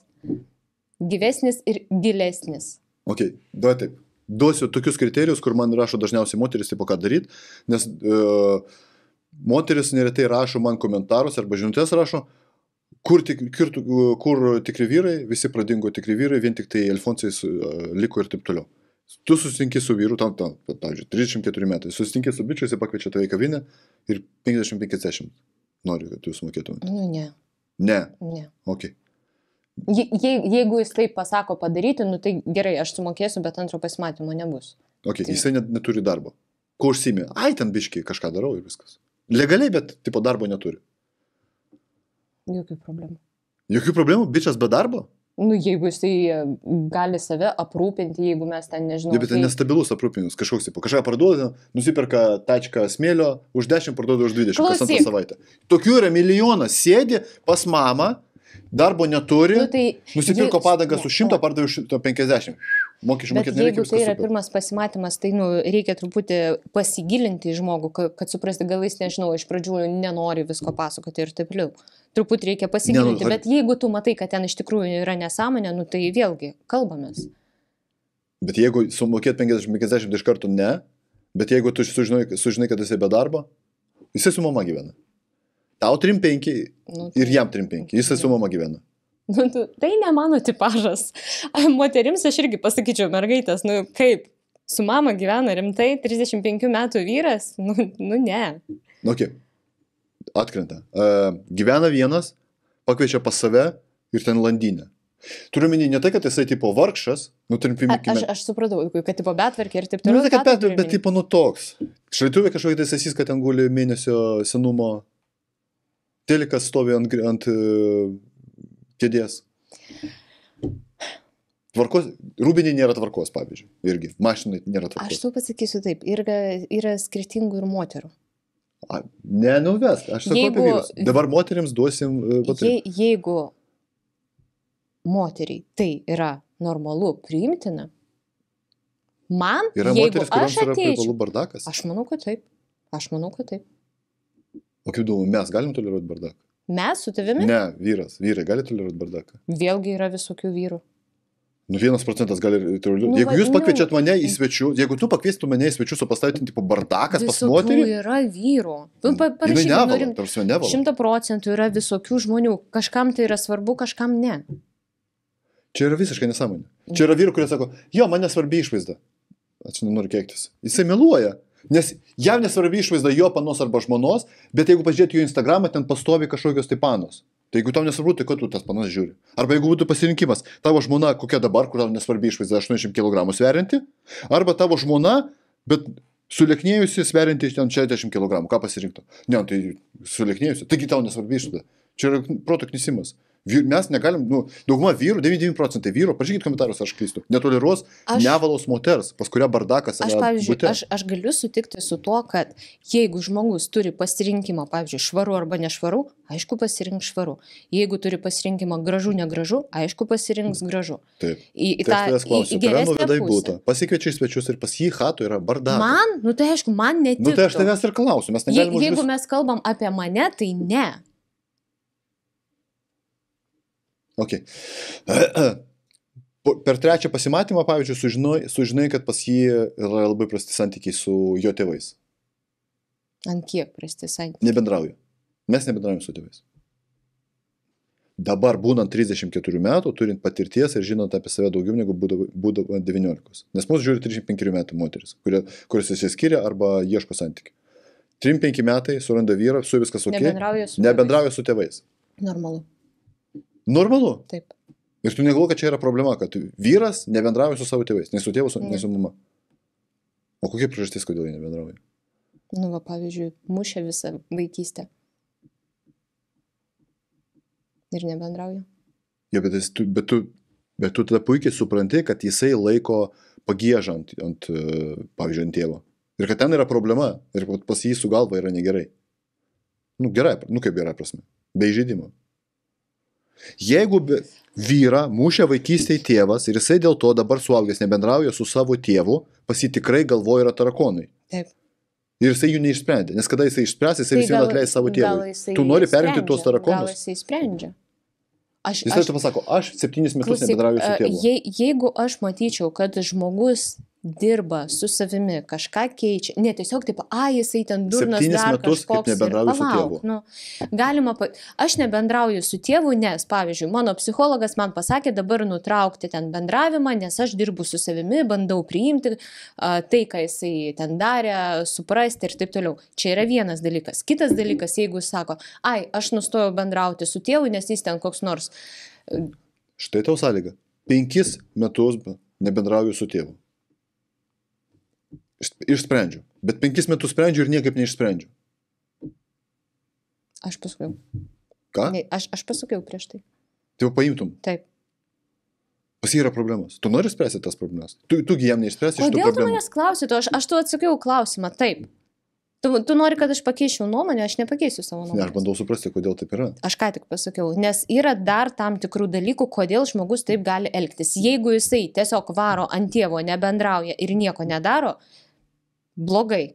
gyvesnis ir gilesnis. Ok, duoju taip. Duosiu tokius kriterijus, kur man rašo dažniausiai moteris, tipo ką daryti, nes e, moteris neretai rašo man komentarus arba žinutės rašo, kur, tik, kur, kur tikri vyrai, visi pradingo tikri vyrai, vien tik tai Alfonsais e, liko ir taip toliau. Tu susitinki su vyru, tam, tam, pavyzdžiui, trisdešimt keturi metai, susitinki su bičiu, jis pakviečia tave į kavinę ir penkiasdešimt penkiasdešimt nori, kad jūs mokėtumėte. Nu, ne. Ne? Ne. Ok. Je, je, jeigu jis taip pasako padaryti, nu tai gerai, aš sumokėsiu, bet antro pasimatymo nebus. Ok, tai... jisai net, neturi darbo. Ko užsiimė? Ai, ten biškiai kažką darau ir viskas. Legaliai, bet tipo darbo neturi. Jokių problemų. Jokių problemų? Bičias be darbo? Nu, jeigu jisai gali save aprūpinti, jeigu mes ten nežinau. Ne, bet tai nestabilus aprūpinimas, kažkoks, tipo, kažką parduoda, nusiperka tačką smėlio, už dešimt parduoda už dvidešimt, kas antrą savaitę. Tokių yra milijonas, sėdi pas mamą, darbo neturi, nu, tai, nusipirko je, padangas už šimtą, pardavė už šimtą penkiasdešimt. Mokesčių mokėti nereikia. Jeigu tai yra super. Pirmas pasimatymas, tai nu, reikia truputį pasigilinti į žmogų, kad, kad suprasti, gal jis, nežinau, iš pradžių nenori visko pasakoti ir taip toliau. Truputį reikia pasigilinti, ne, nu, bet jeigu tu matai, kad ten iš tikrųjų yra nesąmonė, nu, tai vėlgi kalbamės. Bet jeigu sumokėt penkiasdešimt penkiasdešimt iš karto ne, bet jeigu tu sužinai, sužinai kad jisai be darbo, jisai su mama gyvena. Tau trim penki nu, tai... ir jam trim penki, jisai su mama gyvena. Nu, tu, tai ne mano tipažas. Moterims aš irgi pasakyčiau, mergaitės, nu kaip, su mama gyvena rimtai, trisdešimt penkių metų vyras, nu, nu ne. Nu, ok, atkrenta. Uh, gyvena vienas, pakviečia pas save ir ten landinę. Turiu minį ne tai, kad jisai tipo vargšas, nu, trim penki metų. Aš, aš supratau, kad tipo betvarkė ir taip toliau. Nu, tai kad betvarkė, bet tipo nu toks. Šaltuvė kažkokia tai sasys, kad ten guli mėnesio senumo. Telikas stovi ant, ant uh, kėdės. Tvarkos, rūbinė nėra tvarkos, pavyzdžiui, irgi, mašinai nėra tvarkos. Aš tau pasakysiu taip, yra, yra skirtingų ir moterų. A, ne, nu vesk, aš sakau jeigu, apie vyrus. Dabar moterims duosim uh, je, jeigu moteriai tai yra normalu, priimtina, man, yra jeigu moteris, aš yra ateičiau, bardakas. Aš manau, kad taip. Aš manau, kad taip. O kaip įdomu, mes galim toleruoti bardaką? Mes su tavimi? Ne, vyras. Vyrai gali toleruoti bardaką. Vėlgi yra visokių vyrų. Nu, vienas procentas gali toleruoti. Nu, jeigu jūs pakviečiat mane į svečių, jeigu tu pakviestų mane į svečius, o pastatytum tipo bardakas pas moterį. Visokių yra vyrų. Tu parašyk, nevala, tarsi nevala. Šimta procentų yra visokių žmonių. Kažkam tai yra svarbu, kažkam ne. Čia yra visiškai nesąmonė. Čia yra vyrų, kurie sako, jo, man nesvarbi išvaizda. aš nenoriu keiktis, jisai meluoja. Nes jam nesvarbi išvaizda jo panos arba žmonos, bet jeigu pažiūrėti jo Instagramą, ten pastovi kažkokios tai panos. Tai jeigu tau nesvarbu, tai ko tu tas panas žiūri? Arba jeigu būtų pasirinkimas, tavo žmona kokia dabar, kur tau nesvarbi išvaizda aštuoniasdešimt kilogramų sverianti, arba tavo žmona, bet sulieknėjusi sverianti ten šešiasdešimt kilogramų, ką pasirinktų? Ne, tai sulieknėjusi, taigi tau nesvarbi išvaizda. Čia yra proto knisimas. Mes negalim, nu, dauguma vyrų, devyniasdešimt devyni procentai vyrų, prašykit komentarus, aš klystu, netoleruos aš, nevalos moters, pas kurią bardakas yra. Aš, pavyzdžiui, aš, aš galiu sutikti su tuo, kad jeigu žmogus turi pasirinkimą, pavyzdžiui, švaru arba nešvaru, aišku pasirink švaru. Jeigu turi pasirinkimą gražu, negražu, aišku pasirinks gražu. Taip. Į, į tai tą, aš klausiu, į geresnę pusę. pusę. Pasikviečia į svečius ir pas jį chato yra bardakas. Man, nu tai aišku, man netiktų. Nu tai aš tavęs ir klausiu, mes negalim Je, jeigu vis... mes kalbam apie mane, tai ne. Okay. Per trečią pasimatymą, pavyzdžiui, sužinai, sužinai, kad pas jį yra labai prasti santykiai su jo tėvais. Ant kiek prasti santykiai? Nebendrauju. Mes nebendraujame su tėvais. Dabar, būnant trisdešimt keturių metų, turint patirties ir žinant apie save daugiau negu būdavo, būdavo devyniolikos. Nes mūsų žiūri trisdešimt penkerių metų moteris, kurios įsiskiria arba ieško santykių. trisdešimt penki metai suranda vyrą, su viskas ok. Nebendrauja su, nebendrauja su tėvais. Normalu. Normalu. Taip. Ir tu negalvoji, kad čia yra problema, kad vyras nebendrauja su savo tėvais, nei su tėvu, nei su mama. O kokia priežastis, kodėl jie nebendrauja? Nu, va, pavyzdžiui, mušė visą vaikystę. Ir nebendrauja. Ja, bet, tu, bet, tu, bet tu tada puikiai supranti, kad jisai laiko pagiežą ant, ant, pavyzdžiui, ant tėvo. Ir kad ten yra problema. Ir pas jį su galva yra negerai. Nu, gerai, nu kaip gerai prasme. Be įžeidimo. Jeigu vyra mušė vaikystėje tėvas ir jisai dėl to dabar suaugęs nebendrauja su savo tėvu, pas jį tikrai galvoje yra tarakonai. Taip. Ir jisai jų neišsprendė, nes kada jisai išspręs, jisai tai vis vien atleis savo tėvui. Tu nori perimti tuos tarakonus? Gal jisai sprendžia. Aš, jisai aš, tu pasako, aš septynis metus klausyk, nebendrauju su tėvu. Je, jeigu aš matyčiau, kad žmogus dirba su savimi, kažką keičia, ne tiesiog taip, a, jisai ten durnas dar kažkoks ir palauk. Nu, galima, pa... Aš nebendrauju su tėvu, nes, pavyzdžiui, mano psichologas man pasakė dabar nutraukti ten bendravimą, nes aš dirbu su savimi, bandau priimti a, tai, ką jisai ten darė, suprasti ir taip toliau. Čia yra vienas dalykas. Kitas dalykas, jeigu jis sako, ai, aš nustojau bendrauti su tėvu, nes jis ten koks nors. Štai tau sąlyga. Penkis metus nebendrauju su tėvu. Išsprendžiu. Bet penkis metus sprendžiu ir niekaip neišsprendžiu. Aš pasakiau. Ką? Ne, aš, aš pasakiau prieš tai. Tai jau paimtum. Taip. Pas jį yra problemas. Tu nori spręsti tas problemas. Tu, tugi jam neišspręsi iš tų problemų. problemų. Kodėl tu manęs klausi? Aš, aš tu atsakiau klausimą. Taip. Tu, tu nori, kad aš pakeičiau nuomonę, aš nepakeisiu savo nuomonę. Ne, aš bandau suprasti, kodėl taip yra. Aš ką tik pasakiau, nes yra dar tam tikrų dalykų, kodėl žmogus taip gali elgtis. Jeigu jisai tiesiog varo ant tėvo, nebendrauja ir nieko nedaro, blogai.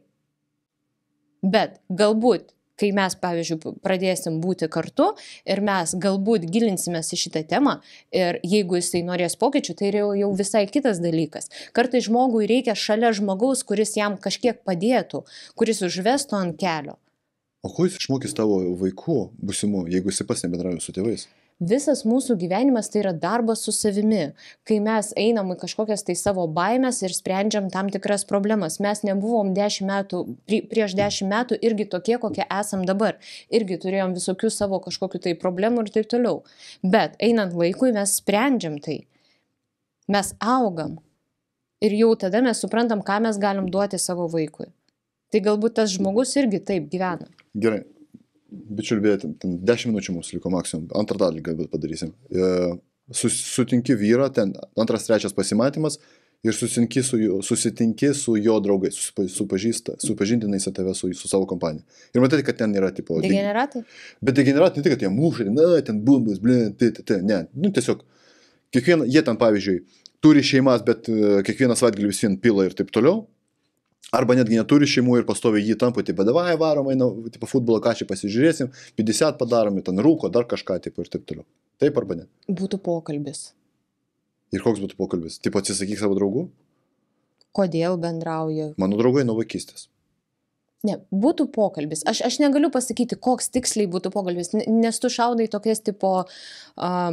Bet galbūt, kai mes, pavyzdžiui, pradėsim būti kartu ir mes galbūt gilinsimės į šitą temą ir jeigu jisai norės pokyčių, tai jau, jau visai kitas dalykas. Kartais žmogui reikia šalia žmogaus, kuris jam kažkiek padėtų, kuris užvestų ant kelio. O ko jis išmokys tavo vaikų būsimų, jeigu jis pats nebendrauja su tėvais? Visas mūsų gyvenimas tai yra darbas su savimi, kai mes einam į kažkokias tai savo baimės ir sprendžiam tam tikras problemas. Mes nebuvom dešimt metų, prieš dešimt metų irgi tokie, kokie esam dabar. Irgi turėjom visokių savo kažkokių tai problemų ir taip toliau. Bet einant laikui mes sprendžiam tai. Mes augam. Ir jau tada mes suprantam, ką mes galim duoti savo vaikui. Tai galbūt tas žmogus irgi taip gyvena. Gerai. Bičiulbė, ten dešimt minučių mūsų liko maksimum, antrą dalį galbūt padarysim. Sus, sutinki vyrą, ten antras, trečias pasimatymas ir susitinki su, susitinki su jo draugais, supažįsta, supažindinai su tave su, su savo kompanija. Ir matai, kad ten yra tipo... Degeneratai? Bet degeneratai ne tik, kad jie mušai, na, ten bumbus, blin, tai, tai, tai, ne. Nu, tiesiog, kiekvieną, jie ten, pavyzdžiui, turi šeimas, bet kiekvieną savaitgalį vis vien pila ir taip toliau. Arba netgi neturi šeimų ir pastovi jį tampa, tipo, davai, varomai, na, tipo, futbolo ką čia pasižiūrėsim, penkiasdešimt padaromi, ten rūko, dar kažką, tipo, ir taip toliau. Taip arba ne? Būtų pokalbis. Ir koks būtų pokalbis? Tipo, atsisakyk savo draugų? Kodėl bendrauja? Mano draugai nuo vaikystės. Ne, būtų pokalbis. Aš, aš negaliu pasakyti, koks tiksliai būtų pokalbis, nes tu šaudai tokias, tipo, uh,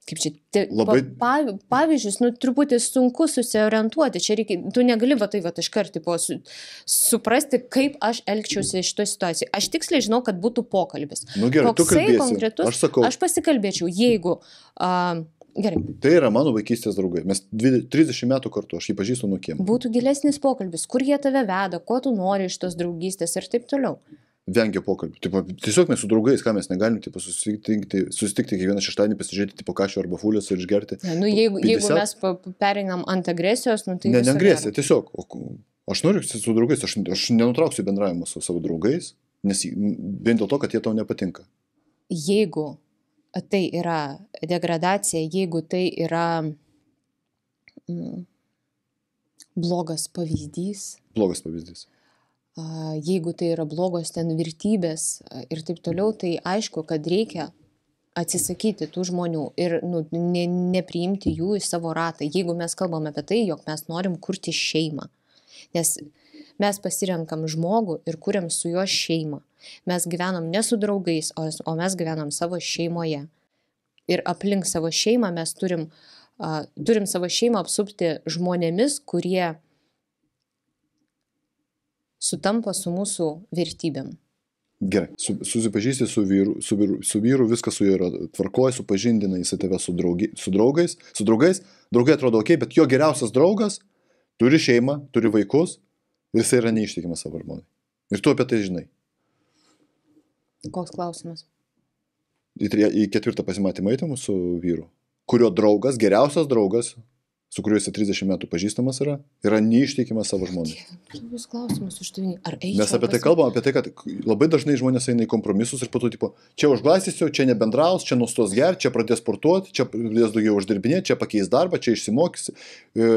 kaip čia, te, Labai- pa, pa, pavyzdžius, nu, truputį sunku susiorientuoti, čia reikia, tu negali va tai va iš karto tipo, su, suprasti, kaip aš elgčiausi šitoje situacijoje. Aš tiksliai žinau, kad būtų pokalbis. Nu gerai, tu Koksai kalbėsi. konkretus, Aš sakau. Aš pasikalbėčiau, jeigu... Uh, gerai. Tai yra mano vaikystės draugai. Mes trisdešimt metų kartu, aš jį pažįstu nuo kiemo. Būtų gilesnis pokalbis, kur jie tave veda, ko tu nori iš tos draugystės ir taip toliau. Vengia pokalbių. Tipo, tiesiog mes su draugais, ką mes negalim tipo, susitikti, susitikti kiekvieną šeštadienį, pasižiūrėti tipo, kašio arba fulės ir išgerti. Ne, nu, jeigu, jeigu pideset. mes pa- pereinam ant agresijos, nu, tai... Ne, viso ne agresija, gero. tiesiog. O, aš noriu su draugais, aš, aš nenutrauksiu bendravimo su savo draugais, nes jį- vien dėl to, kad jie tau nepatinka. Jeigu tai yra degradacija, jeigu tai yra mm, blogas pavyzdys, Blogas pavyzdys. a, jeigu tai yra blogos ten vertybės a, ir taip toliau, tai aišku, kad reikia atsisakyti tų žmonių ir nu, ne, nepriimti jų į savo ratą, jeigu mes kalbame apie tai, jog mes norim kurti šeimą. Nes mes pasirenkam žmogų ir kuriam su juo šeimą. Mes gyvenam ne su draugais, o, o mes gyvenam savo šeimoje. Ir aplink savo šeimą mes turim, uh, turim savo šeimą apsupti žmonėmis, kurie sutampa su mūsų vertybėm. Gerai, su, susipažįsti su vyru, su vyru, su vyru, viskas su juo yra tvarkoja, supažindina jis tave su, draugi, su draugais, su draugais, draugai atrodo ok, bet jo geriausias draugas turi šeimą, turi vaikus ir jis yra neištikimas savo žmonai. Ir tu apie tai žinai. Koks klausimas? Į, tre- į ketvirtą pasimatymą eitum su vyru, kurio draugas, geriausias draugas, su kuriuo jis trisdešimt metų pažįstamas yra, yra neištikimas savo žmonai. Jūs klausimus uždavinį. Ar eičiau? Mes apie tai pas- kalbam, apie tai, kad labai dažnai žmonės eina į kompromisus ir po to, tipo, čia užglastysiu, čia nebendraus, čia nustos gerti, čia pradės sportuoti, čia pradės daugiau uždirbinėti, čia pakeis darbą, čia išsimokys, e,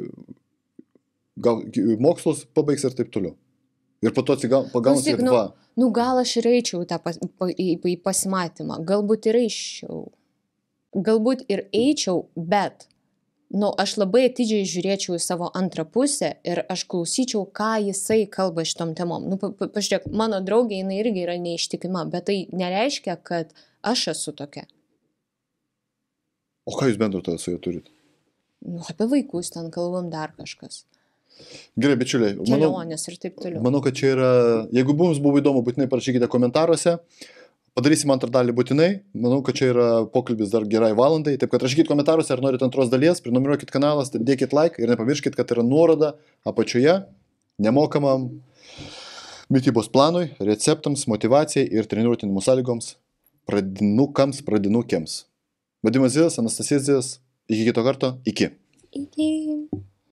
gal mokslus pabaigs ir taip toliau. Ir po to atsigauna, pagauna, Klausyk, kad nu, va, nu gal aš ir eičiau į tą pas, pa, į, į pasimatymą, galbūt ir eičiau. Galbūt ir eičiau, bet nu, aš labai atidžiai žiūrėčiau į savo antrą pusę ir aš klausyčiau, ką jisai kalba šitom temom. Nu, pa, pa, pažiūrėk, mano draugė, jinai irgi yra neištikima, bet tai nereiškia, kad aš esu tokia. o ką jūs bendro tada su juo turit? Nu, apie vaikus ten kalbam dar kažkas. Gerai, bičiuliai, manau, Kelionės ir taip toliau. manau, kad čia yra, jeigu mums buvo įdomu, būtinai parašykite komentaruose. Padarysim antrą dalį būtinai. Manau, kad čia yra pokalbis dar gerai valandai. Taip, kad rašykit komentaruose, ar norite antros dalies, prenumeruokit kanalą, dėkit like ir nepamirškit, kad yra nuoroda apačioje nemokamam mitybos planui, receptams, motivacijai ir treniruotinimo sąlygoms pradinukams, pradinukėms. Vadimas Zidas, Anastasijas Zidas. Iki kito karto. Iki. Iki.